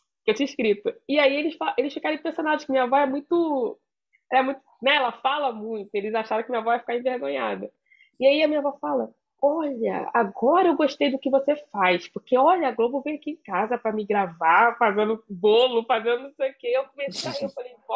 E aí eles ficaram impressionados que minha avó é muito, né, ela fala muito, eles acharam que minha avó ia ficar envergonhada. E aí a minha avó fala: olha, agora eu gostei do que você faz, porque olha, a Globo veio aqui em casa para me gravar, fazendo bolo, fazendo não sei o quê. Eu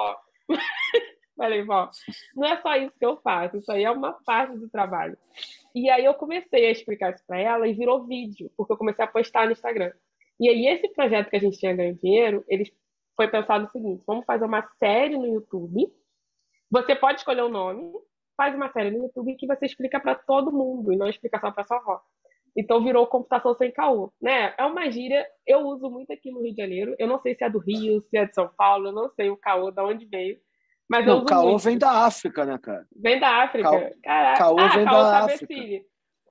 falei, vó, não é só isso que eu faço, isso aí é uma parte do trabalho. E aí eu comecei a explicar isso para ela e virou vídeo, porque eu comecei a postar no Instagram. E aí esse projeto que a gente tinha ganho dinheiro, ele foi pensado o seguinte: vamos fazer uma série no YouTube. Você pode escolher o nome, faz uma série no YouTube que você explica para todo mundo e não explica só para sua avó. Então virou Computação Sem Caô, né? É uma gíria, eu uso muito aqui no Rio de Janeiro. Eu não sei se é do Rio, se é de São Paulo, eu não sei o caô, de onde veio. Mas eu Não, uso caô muito. vem da África, né, cara? Vem da África. Caraca. Caô vem caô da cabecilha.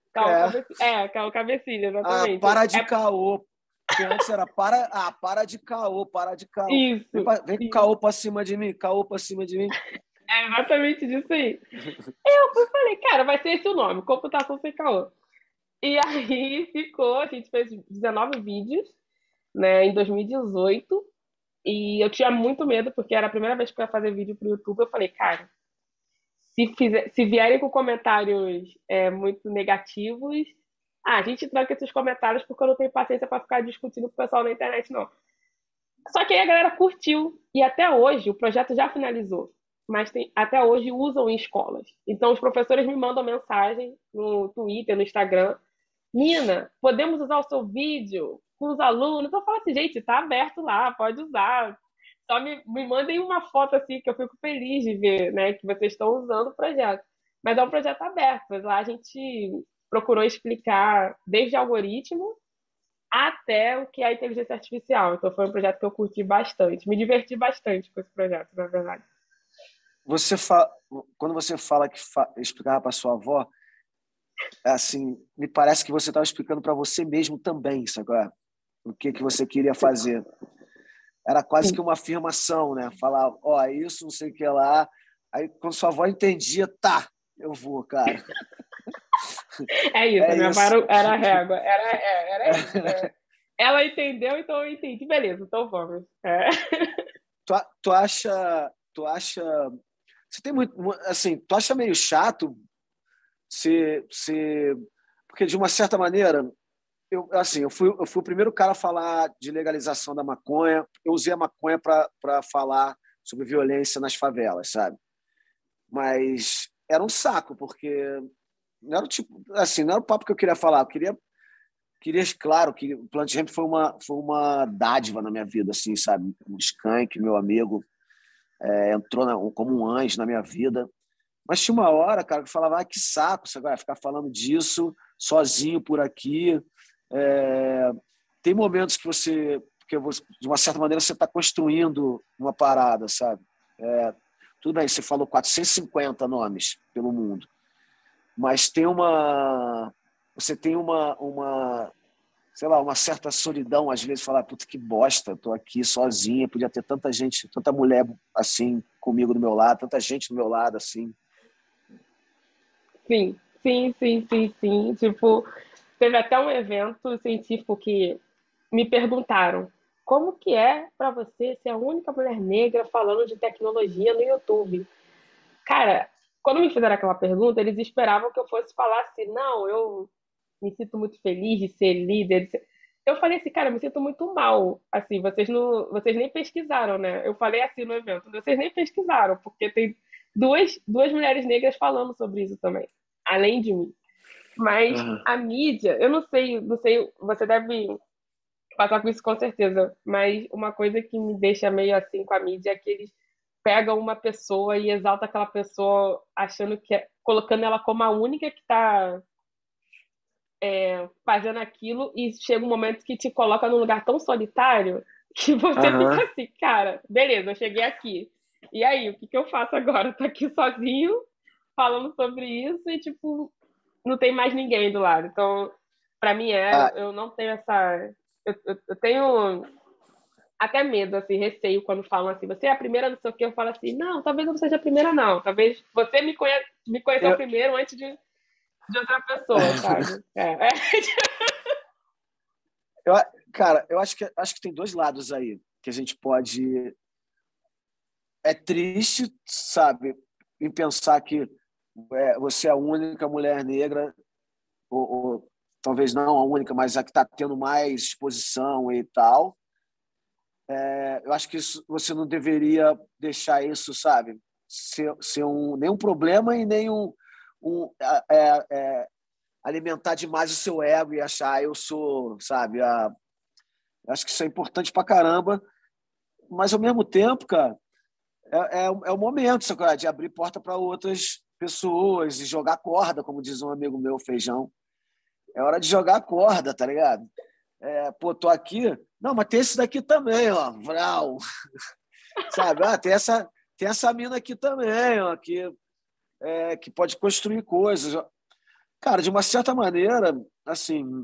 Caô cabecilha, exatamente. Para de caô. Porque antes era para de caô, para de caô. Isso. Vem caô pra cima de mim, caô pra cima de mim. É exatamente disso aí. Falei, cara, vai ser esse o nome, Computação Sem Caô. E aí ficou, a gente fez 19 vídeos, né, em 2018. E eu tinha muito medo, porque era a primeira vez que eu ia fazer vídeo pro YouTube. Eu falei, cara, se vierem com comentários muito negativos, a gente tranca esses comentários porque eu não tenho paciência para ficar discutindo com o pessoal na internet, não. Só que aí a galera curtiu. E até hoje, o projeto já finalizou. Mas até hoje usam em escolas. Então, os professores me mandam mensagem no Twitter, no Instagram. Nina, podemos usar o seu vídeo com os alunos? Eu falo assim, gente, tá aberto lá, pode usar. Só me mandem uma foto assim, que eu fico feliz de ver, né, que vocês estão usando o projeto. Mas é um projeto aberto. Lá a gente procurou explicar desde algoritmo até o que é a inteligência artificial. Então foi um projeto que eu curti bastante. Me diverti bastante com esse projeto, na verdade. Você quando você fala que explicava para sua avó, assim, me parece que você estava explicando para você mesmo também, sabe? O que você queria fazer. Era quase que uma afirmação, né? Falar, ó, isso, não sei o que lá. Aí, quando sua avó entendia, tá, eu vou, cara. É isso, a minha avó era a régua. Era isso. Ela entendeu, então eu entendi. Beleza, então vamos. Tu acha... Você tem muito... Assim, tu acha meio chato porque, de uma certa maneira... Eu fui o primeiro cara a falar de legalização da maconha. Eu usei a maconha para falar sobre violência nas favelas, sabe? Mas era um saco, porque não era não era o papo que eu queria falar. Eu queria claro, que o Plant Hemp foi uma dádiva na minha vida, assim, sabe? O Skank, meu amigo, entrou como um anjo na minha vida. Mas tinha uma hora, cara, que eu falava, que saco, você vai ficar falando disso sozinho por aqui. Tem momentos que de uma certa maneira, você está construindo uma parada, sabe? Tudo bem, você falou 450 nomes pelo mundo, mas você tem sei lá, uma certa solidão, às vezes, falar, puta, que bosta, tô aqui sozinha, podia ter tanta gente, tanta mulher assim comigo do meu lado, tanta gente do meu lado, assim. Sim. Tipo, teve até um evento científico que me perguntaram como que é para você ser a única mulher negra falando de tecnologia no YouTube. Cara, quando me fizeram aquela pergunta, eles esperavam que eu fosse falar assim, não, eu me sinto muito feliz de ser líder. Eu falei assim, cara, eu me sinto muito mal. Assim, vocês nem pesquisaram, né? Eu falei assim no evento, vocês nem pesquisaram, porque tem duas mulheres negras falando sobre isso também, além de mim. Mas a mídia, eu não sei, você deve passar com isso com certeza, mas uma coisa que me deixa meio assim com a mídia é que eles pegam uma pessoa e exaltam aquela pessoa achando colocando ela como a única que está fazendo aquilo e chega um momento que te coloca num lugar tão solitário que você fica assim, cara, beleza, eu cheguei aqui. E aí, o que eu faço agora? Eu tô aqui sozinho falando sobre isso e, tipo, não tem mais ninguém do lado. Então, para mim, eu não tenho essa... Eu tenho até medo, assim, receio quando falam assim, você é a primeira, não sei o que, eu falo assim, não, talvez eu não seja a primeira, não. Talvez você me conheceu primeiro antes de outra pessoa, sabe? Cara, eu acho que tem dois lados aí que a gente pode... É triste, sabe, em pensar que você é a única mulher negra, ou talvez não a única, mas a que está tendo mais exposição e tal. Eu acho que você não deveria deixar isso, sabe, ser nenhum problema e nem alimentar demais o seu ego e achar eu sou, sabe, acho que isso é importante pra caramba, mas ao mesmo tempo, cara, é o momento, sabe, de abrir porta para outras pessoas e jogar corda, como diz um amigo meu, Feijão. É hora de jogar corda, tá ligado? Pô, tô aqui, não, mas tem esse daqui também, ó, Vral. Sabe? Tem essa mina aqui também, ó, que pode construir coisas. Cara, de uma certa maneira, assim,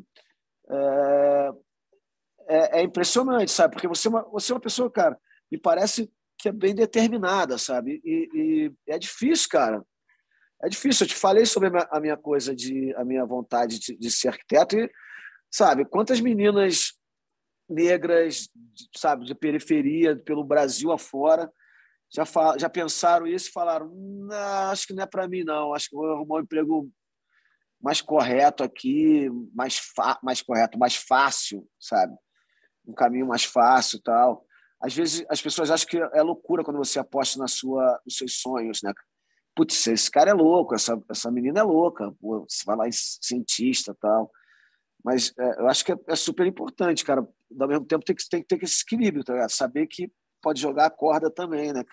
é impressionante, sabe? Porque você é uma pessoa, cara, me parece que é bem determinada, sabe? E é difícil, cara. É difícil. Eu te falei sobre a minha coisa, a minha vontade de ser arquiteto e, sabe, quantas meninas negras, sabe, de periferia, pelo Brasil afora, já pensaram isso e falaram: não, acho que não é para mim, não. Acho que vou arrumar um emprego mais correto aqui, mais correto, mais fácil, sabe? Um caminho mais fácil e tal. Às vezes as pessoas acham que é loucura quando você aposta nos seus sonhos, né? Putz, esse cara é louco, essa menina é louca, pô, você vai lá em cientista e tal. Mas eu acho que é super importante, cara. Ao mesmo tempo tem que ter esse equilíbrio, tá ligado? Saber que pode jogar a corda também, né?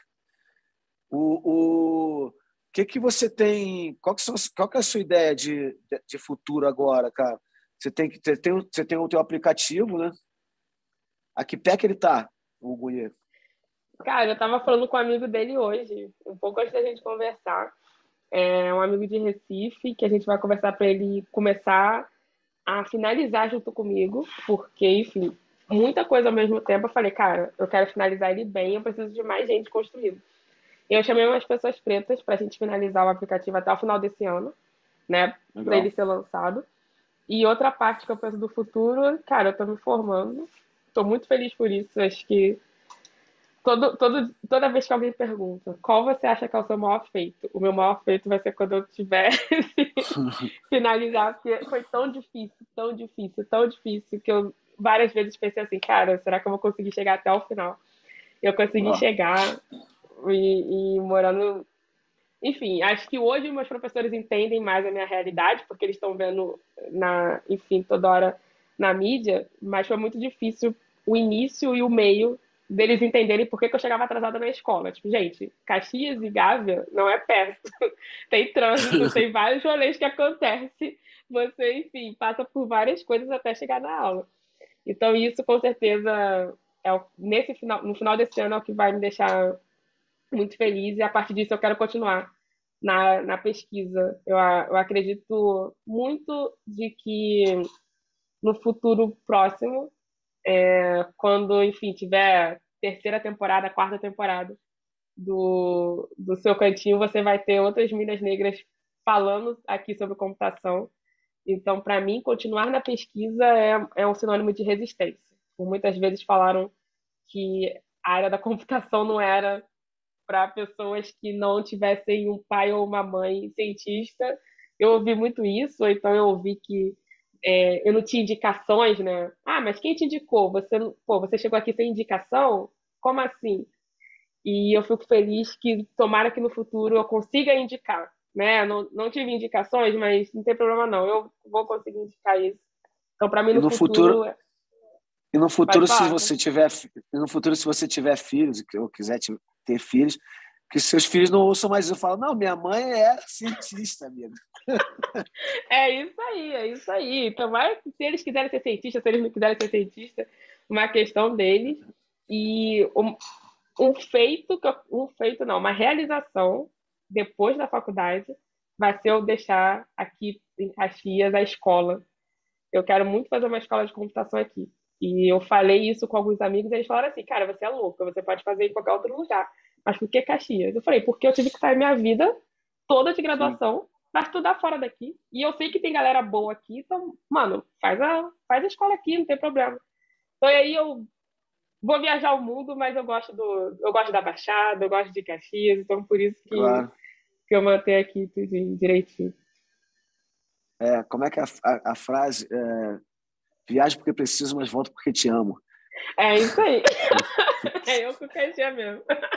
O que você tem? Qual que é a sua ideia de futuro agora, cara? Você tem o teu aplicativo, né? A que pé que ele tá, o Guri? Cara, eu tava falando com um amigo dele hoje, um pouco antes da gente conversar. É um amigo de Recife, que a gente vai conversar para ele começar a finalizar junto comigo, porque, enfim, muita coisa ao mesmo tempo. Eu falei, cara, eu quero finalizar ele bem, eu preciso de mais gente construindo. Eu chamei umas pessoas pretas para a gente finalizar o aplicativo até o final desse ano, né, para ele ser lançado. E outra parte que eu penso do futuro, cara, eu tô me formando, tô muito feliz por isso. Acho que toda vez que alguém pergunta qual você acha que é o seu maior feito, o meu maior feito vai ser quando eu tiver finalizar, porque foi tão difícil, tão difícil, tão difícil, que eu várias vezes pensei assim, cara, será que eu vou conseguir chegar até o final? Eu consegui chegar e morando... Enfim, acho que hoje meus professores entendem mais a minha realidade, porque eles estão vendo, enfim, toda hora na mídia, mas foi muito difícil o início e o meio deles entenderem por que eu chegava atrasada na escola. Tipo, gente, Caxias e Gávea não é perto. Tem trânsito, tem vários rolês que acontecem. Você, enfim, passa por várias coisas até chegar na aula. Então, isso, com certeza, no final desse ano é o que vai me deixar muito feliz. E, a partir disso, eu quero continuar na pesquisa. Eu acredito muito de que no futuro próximo, quando, enfim, tiver terceira temporada, quarta temporada do Seu Cantinho, você vai ter outras meninas negras falando aqui sobre computação. Então, para mim, continuar na pesquisa é um sinônimo de resistência. Por muitas vezes falaram que a área da computação não era para pessoas que não tivessem um pai ou uma mãe cientista. Eu ouvi muito isso, ou então eu ouvi que eu não tinha indicações, né? Ah, mas quem te indicou? Você chegou aqui sem indicação? Como assim? E eu fico feliz que, tomara que no futuro eu consiga indicar, né? Não tive indicações, mas não tem problema não, eu vou conseguir indicar isso. Então, para mim, E no futuro... E no futuro, se você tiver filhos, ou quiser ter filhos, que seus filhos não ouçam mais eu falo, não, minha mãe era cientista, amigo. É isso aí, é isso aí. Então, se eles quiserem ser cientistas, se eles não quiserem ser cientistas, uma questão deles. E uma realização depois da faculdade vai ser eu deixar aqui em Caxias a escola. Eu quero muito fazer uma escola de computação aqui. E eu falei isso com alguns amigos e eles falaram assim, cara, você é louca, você pode fazer em qualquer outro lugar. Mas por que Caxias? Eu falei, porque eu tive que sair minha vida toda de graduação para estudar fora daqui. E eu sei que tem galera boa aqui, então, mano, faz a escola aqui, não tem problema. Então aí eu vou viajar o mundo, mas eu gosto da Baixada, eu gosto de Caxias, então por isso que eu mantenho aqui tudo direitinho. Como é que é a frase? Viajo porque preciso, mas volto porque te amo. É isso aí. É eu com o Caxias mesmo.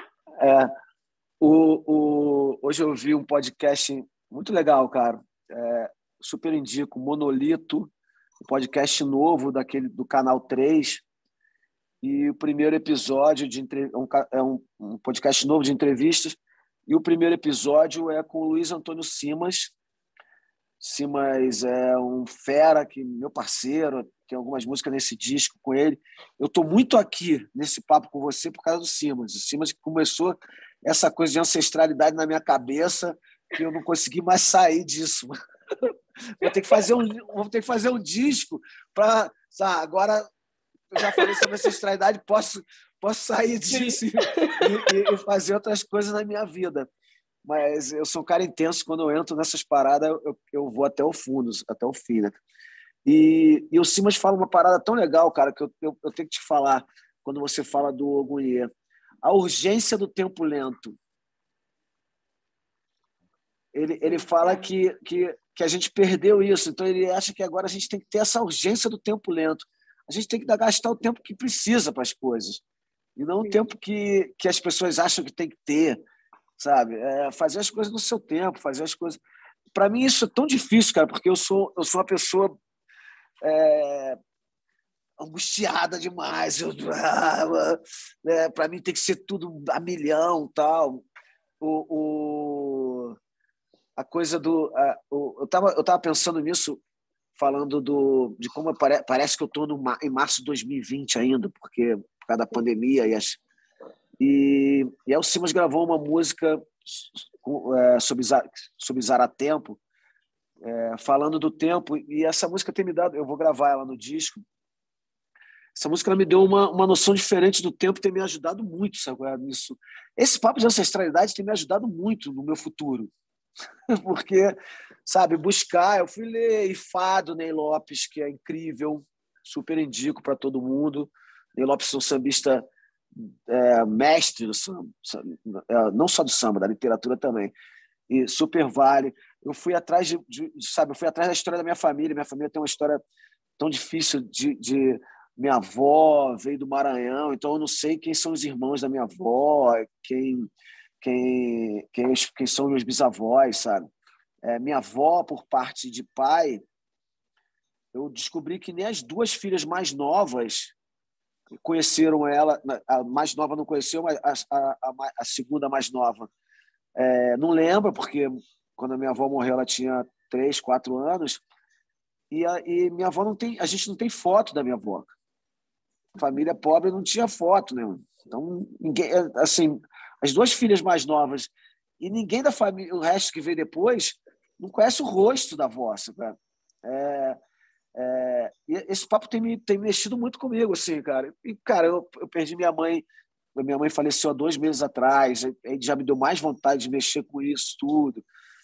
Hoje eu vi um podcast muito legal, cara. Super indico, Monolito, um podcast novo do Canal 3. E o primeiro episódio é um podcast novo de entrevistas. E o primeiro episódio é com o Luiz Antônio Simas. Simas é um fera, meu parceiro, tem algumas músicas nesse disco com ele. Eu estou muito aqui nesse papo com você por causa do Simas. O Simas começou essa coisa de ancestralidade na minha cabeça que eu não consegui mais sair disso. Vou ter que fazer um disco para... Agora eu já falei sobre ancestralidade, posso sair disso e fazer outras coisas na minha vida. Mas eu sou um cara intenso, quando eu entro nessas paradas, eu vou até o fundo, até o fim, né? E o Simas fala uma parada tão legal, cara, que eu tenho que te falar, quando você fala do Ogunhê. A urgência do tempo lento. Ele fala que a gente perdeu isso, então ele acha que agora a gente tem que ter essa urgência do tempo lento. A gente tem que gastar o tempo que precisa para as coisas, e não o tempo que as pessoas acham que tem que ter, sabe? Fazer as coisas no seu tempo, fazer as coisas... Para mim isso é tão difícil, cara, porque eu sou uma pessoa angustiada demais. Para mim tem que ser tudo a milhão, tal. A coisa do... eu tava pensando nisso, falando de como parece que eu estou em março de 2020 ainda, porque por causa da pandemia. E aí o Simas gravou uma música sobre Zaratempo, falando do tempo, e essa música tem me dado... Eu vou gravar ela no disco. Essa música ela me deu uma noção diferente do tempo, tem me ajudado muito, sabe, nisso. Esse papo de ancestralidade tem me ajudado muito no meu futuro. Porque, sabe, buscar... Eu fui ler Ifá do Ney Lopes, que é incrível, super indico para todo mundo. Ney Lopes é um sambista mestre do samba, não só do samba, da literatura também, e super vale. Eu fui atrás eu fui atrás da história da minha família. Minha família tem uma história tão difícil de minha avó veio do Maranhão, então eu não sei quem são os irmãos da minha avó, quem são meus bisavós, sabe? Minha avó, por parte de pai, eu descobri que nem as duas filhas mais novas conheceram ela. A mais nova não conheceu, mas a segunda mais nova não lembra, porque quando a minha avó morreu ela tinha 3, 4 anos, e minha avó não tem... A gente não tem foto da minha avó. Família pobre não tinha foto, né? Então, ninguém, assim, as duas filhas mais novas e ninguém da família, o resto que veio depois, não conhece o rosto da avó, cara. E esse papo tem mexido muito comigo, assim, cara. E, cara, eu perdi minha mãe. Minha mãe faleceu há 2 meses atrás, aí já me deu mais vontade de mexer com isso tudo.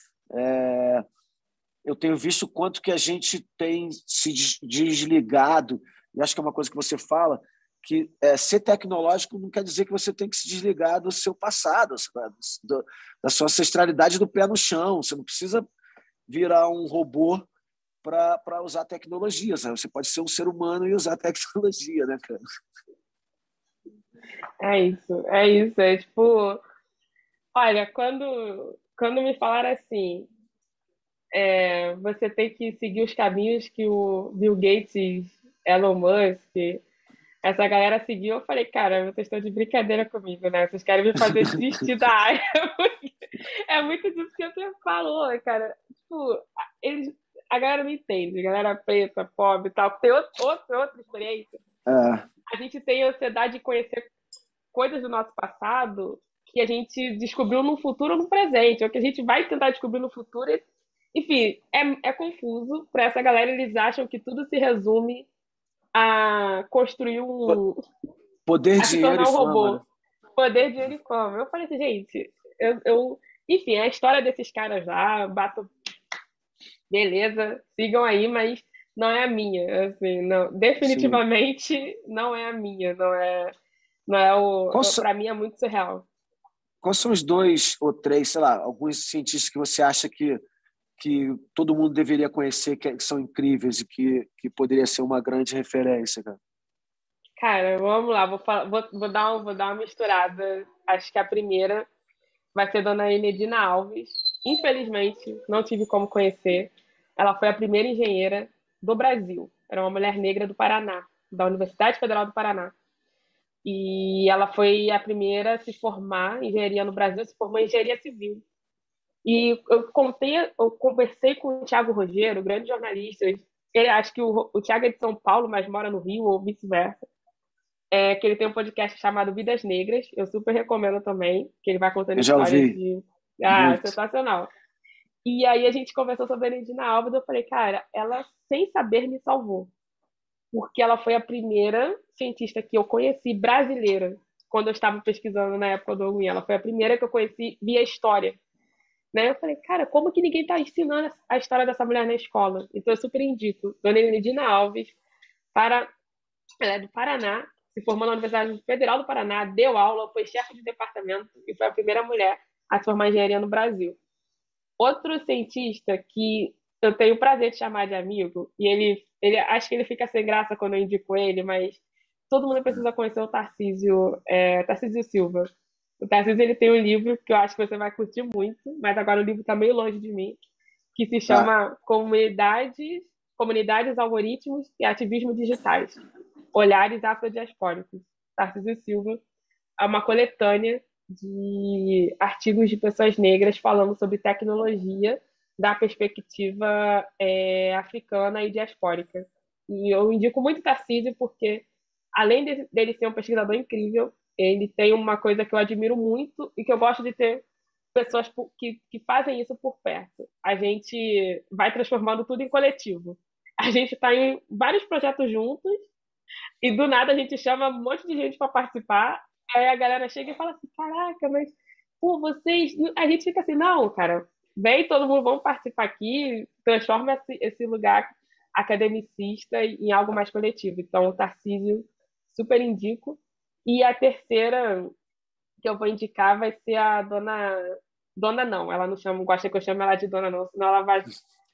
Eu tenho visto o quanto que a gente tem se desligado, e acho que é uma coisa que você fala, que ser tecnológico não quer dizer que você tem que se desligar do seu passado, sabe? Da sua ancestralidade, do pé no chão. Você não precisa virar um robô para usar tecnologia, sabe? Você pode ser um ser humano e usar tecnologia, né, cara? É isso, é isso. É tipo, olha, quando me falaram assim, você tem que seguir os caminhos que o Bill Gates, Elon Musk, essa galera seguiu, eu falei, cara, vocês estão de brincadeira comigo, né? Vocês querem me fazer desistir da área. É muito disso que você falou, cara. Tipo, a galera não entende, a galera preta, pobre e tal, tem outra experiência. A gente tem ansiedade de conhecer coisas do nosso passado que a gente descobriu no futuro ou no presente, ou que a gente vai tentar descobrir no futuro. Enfim, é confuso. Para essa galera, eles acham que tudo se resume a construir Poder, a se dinheiro tornar e um fama, robô. né? Poder, dinheiro e fama. Eu falei assim, gente, enfim, a história desses caras lá, bato, beleza, sigam aí, mas não é a minha, assim, não, Sim. definitivamente não é a minha, não é para mim é muito surreal. Quais são os 2 ou 3, sei lá, alguns cientistas que você acha que todo mundo deveria conhecer, que são incríveis e que poderia ser uma grande referência, cara? Cara, vamos lá, vou dar uma misturada. Acho que a primeira vai ser Dona Enedina Alves. Infelizmente, não tive como conhecer. Ela foi a primeira engenheira do Brasil. Era uma mulher negra do Paraná, da Universidade Federal do Paraná. E ela foi a primeira a se formar em engenharia no Brasil, se formou em engenharia civil. E eu conversei com o Thiago Rogero, grande jornalista. Acho que o Thiago é de São Paulo, mas mora no Rio, ou vice-versa. Que ele tem um podcast chamado Vidas Negras. Eu super recomendo também, que ele vai contando Eu já histórias ouvi de... muito. sensacional. E aí a gente conversou sobre a Erendina Alves, eu falei, cara, ela sem saber me salvou. porque ela foi a primeira cientista que eu conheci brasileira quando eu estava pesquisando na época do Orgulho. Ela foi a primeira que eu conheci via história, né? Eu falei, cara, como que ninguém está ensinando a história dessa mulher na escola? Então eu super indico. Dona Enedina Alves, para, ela é do Paraná, se formou na Universidade Federal do Paraná, deu aula, foi chefe de departamento e foi a primeira mulher a se formar em engenharia no Brasil. Outro cientista que eu tenho o prazer de chamar de amigo, e ele acho que ele fica sem graça quando eu indico ele, mas todo mundo precisa conhecer o Tarcísio, Tarcísio Silva. O Tarcísio ele tem um livro que eu acho que você vai curtir muito, mas agora o livro está meio longe de mim, que se Tá. chama Comunidades, Algoritmos e Ativismo Digitais, Olhares Afrodiaspóricos. Tarcísio Silva é uma coletânea de artigos de pessoas negras falando sobre tecnologia da perspectiva africana e diaspórica. E eu indico muito o Tarcísio porque, além dele ser um pesquisador incrível, ele tem uma coisa que eu admiro muito e que eu gosto de ter pessoas que fazem isso por perto. A gente vai transformando tudo em coletivo. A gente está em vários projetos juntos e do nada a gente chama um monte de gente para participar. Aí a galera chega e fala assim: caraca, mas pô, vocês. A gente fica assim: não, cara, vem todo mundo, vamos participar aqui, transforma esse lugar academicista em algo mais coletivo. Então, o Tarcísio, super indico. E a terceira que eu vou indicar vai ser a dona. Dona não, ela não chama, gosta que eu chame ela de dona não, senão ela vai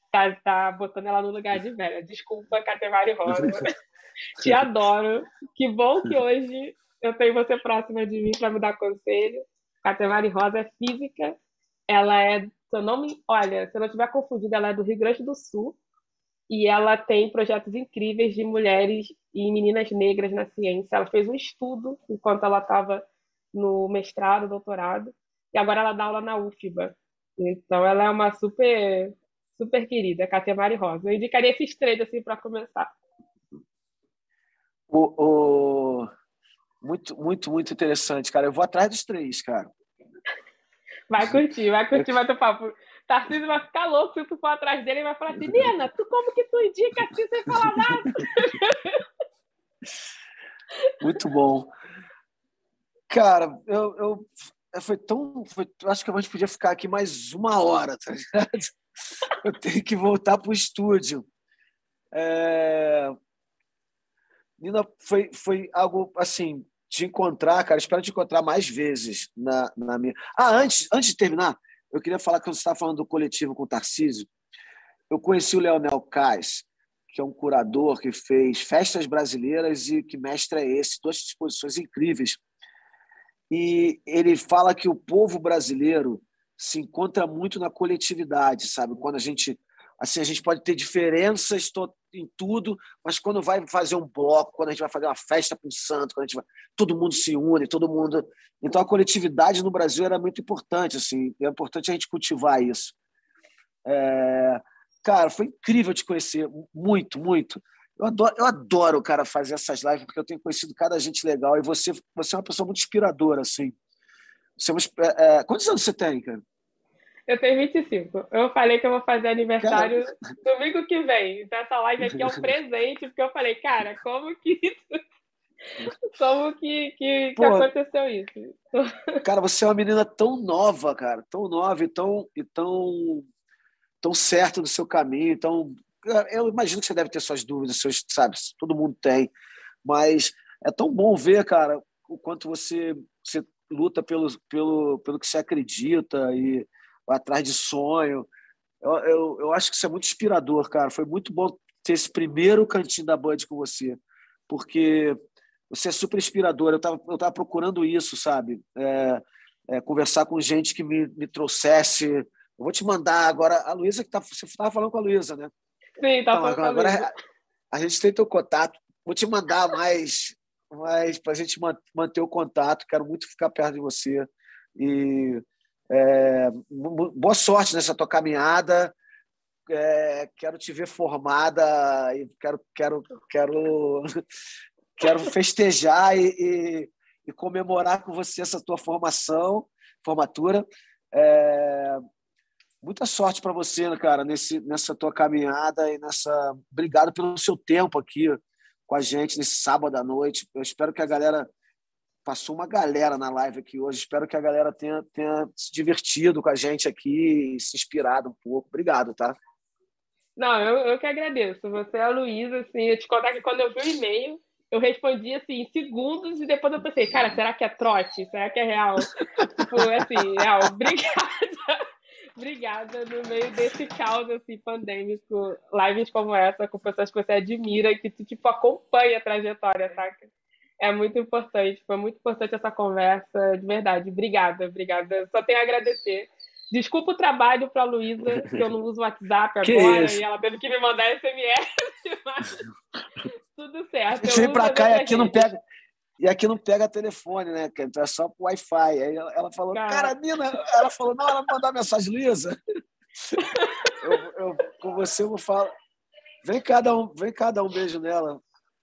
tá botando ela no lugar de velha. Desculpa, Catemari Rosa. Te adoro. Que bom que hoje eu tenho você próxima de mim para me dar conselho. Catemari Rosa é física. Ela é, se eu não me, olha, se eu não estiver confundida, ela é do Rio Grande do Sul e ela tem projetos incríveis de mulheres e meninas negras na ciência. Ela fez um estudo enquanto ela estava no mestrado, doutorado, e agora ela dá aula na UFBA. Então ela é uma super super querida, Catemari Rosa. Eu indicaria esses três assim para começar. Muito, muito, muito interessante, cara. Eu vou atrás dos três, cara. Vai curtir, vai ter papo. Tarcísio vai ficar louco se tu for atrás dele e vai falar assim: Nina, tu como que tu indica assim sem falar nada? Muito bom. Cara, acho que a gente podia ficar aqui mais uma hora, tá ligado? Eu tenho que voltar pro estúdio. Nina, foi algo assim de encontrar, cara. Espero te encontrar mais vezes na minha. Antes de terminar, eu queria falar que você estava falando do coletivo com o Tarcísio. Eu conheci o Leonel Cais, que é um curador que fez festas brasileiras e que mestra duas exposições incríveis. E ele fala que o povo brasileiro se encontra muito na coletividade, sabe? Quando a gente pode ter diferenças em tudo, mas quando vai fazer um bloco, quando a gente vai fazer uma festa para um santo, todo mundo se une, todo mundo. Então a coletividade no Brasil era muito importante, assim, é importante a gente cultivar isso. Cara, foi incrível te conhecer, muito, muito. Eu adoro, cara, fazer essas lives, porque eu tenho conhecido cada gente legal e você é uma pessoa muito inspiradora, assim. Quantos anos você tem, cara? Eu tenho 25. Eu falei que eu vou fazer aniversário domingo que vem. Então, essa live aqui é um presente, porque eu falei, cara, como que Pô, aconteceu isso? cara, você é uma menina tão nova, cara, tão nova e tão certa do seu caminho. Então, eu imagino que você deve ter suas dúvidas, sabe? Todo mundo tem. Mas é tão bom ver, cara, o quanto você luta pelo que você acredita e vai atrás de sonho. Eu acho que isso é muito inspirador, cara. Foi muito bom ter esse primeiro cantinho da Bud com você, porque você é super inspirador. Eu tava procurando isso, sabe? Conversar com gente que me trouxesse. Eu vou te mandar agora. A Luísa, você estava falando com a Luísa, né? Sim, tá Então, falando com a agora Luísa. a gente tem teu contato. Vou te mandar mais para a gente manter o contato. Quero muito ficar perto de você. E boa sorte nessa tua caminhada. Quero te ver formada e quero festejar e comemorar com você essa tua formatura. Muita sorte para você, cara, nessa tua caminhada e obrigado pelo seu tempo aqui. com a gente nesse sábado à noite. Eu espero que a galera... Passou uma galera na live aqui hoje. Espero que a galera tenha se divertido com a gente aqui e se inspirado um pouco. Obrigado, tá? Não, eu que agradeço. Você é a Luísa, assim, eu te contar que quando eu vi o e-mail, eu respondi, assim, em segundos e depois eu pensei, cara, será que é trote? Será que é real? Tipo, assim, real, obrigada. Obrigada no meio desse caos, assim, pandêmico. Lives como essa, com pessoas que você admira e que tu, tipo, acompanha a trajetória, saca? É muito importante, foi muito importante essa conversa, de verdade. Obrigada. Só tenho a agradecer. Desculpa o trabalho para a Luísa, que eu não uso o WhatsApp agora, e ela teve que me mandar SMS, mas tudo certo. A gente vem para cá e aqui não pega telefone, né? Então é só pro Wi-Fi. Aí ela falou, cara, Nina, ela falou, não, ela mandou uma mensagem, Luísa. Com você eu vou falar. Vem cada um beijo nela.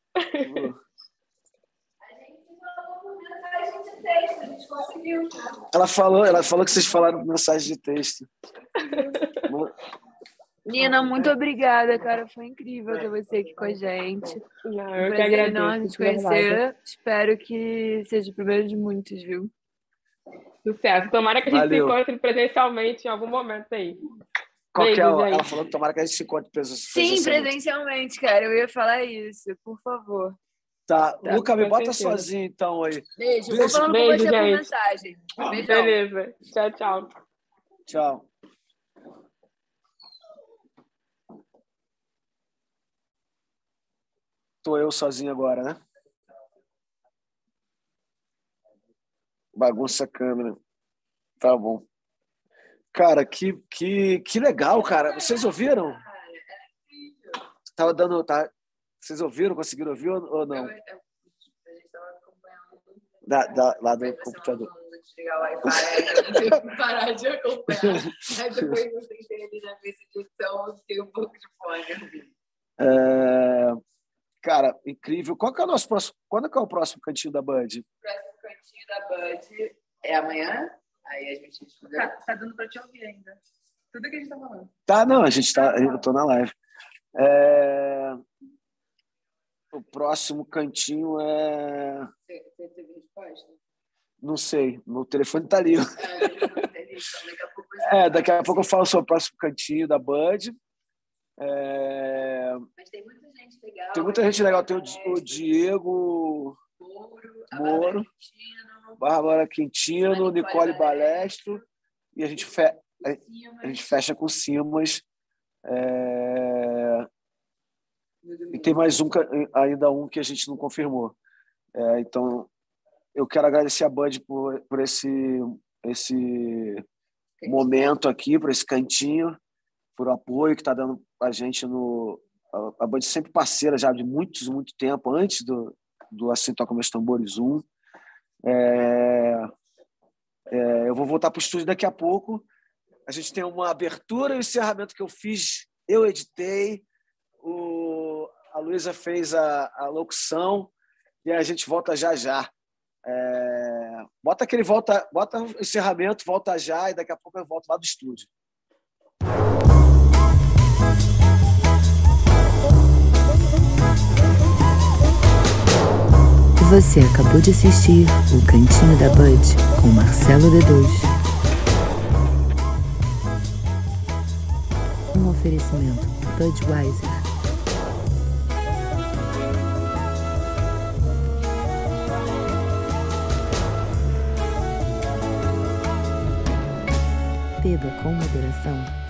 A gente conseguiu. Ela falou que vocês falaram mensagem de texto. Nina, muito obrigada, cara. Foi incrível ter você aqui com a gente. Não, eu que agradeço. Enorme te conhecer. Espero que seja o primeiro de muitos, viu? Sucesso. Tomara que a gente se encontre presencialmente em algum momento aí. Ela falou que tomara que a gente se encontre presencialmente. Sim, presencialmente, cara. Eu ia falar isso, por favor. Tá. Luca, me bota sozinho, então, aí. Beijo. Vou falando com você por mensagem. Beijão. Beleza. Tchau. Tchau. Tô eu sozinho agora, né? Bagunça a câmera. Tá bom. Cara, que legal, cara. Vocês ouviram? Tava dando... Vocês ouviram? Conseguiram ouvir ou não? A gente estava acompanhando. Lá do computador. Chegar lá e parar de acompanhar. Aí depois eu tentei ali na mesa de edição, fiquei um pouco de fone. Cara, incrível. Quando é o próximo cantinho da Band? O próximo cantinho da Band é amanhã. Aí a gente tá dando para te ouvir ainda. Tudo que a gente tá falando. Tá, não, eu tô na live. O próximo cantinho é... Você teve resposta? Não sei, meu telefone tá ali. Daqui a pouco eu falo sobre o próximo cantinho da Band. Mas tem muita gente legal. Tem muita gente legal. Tem o Diego Moro, Bárbara Quintino, Nicole Balestro. E a gente fecha com Simas. E tem mais ainda um que a gente não confirmou. Então, eu quero agradecer a Band por esse momento aqui, por esse cantinho, por o apoio que está dando a gente a Band sempre parceira já de muito tempo, antes do Assim Toca Meus Tambores 1. Eu vou voltar para o estúdio daqui a pouco. A gente tem uma abertura e um encerramento que eu fiz, eu editei, a Luísa fez a locução e a gente volta já. Bota o encerramento, volta já, e daqui a pouco eu volto lá do estúdio. Você acabou de assistir o Cantinho da Bud com Marcelo D2. Um oferecimento Budweiser. Beba com moderação.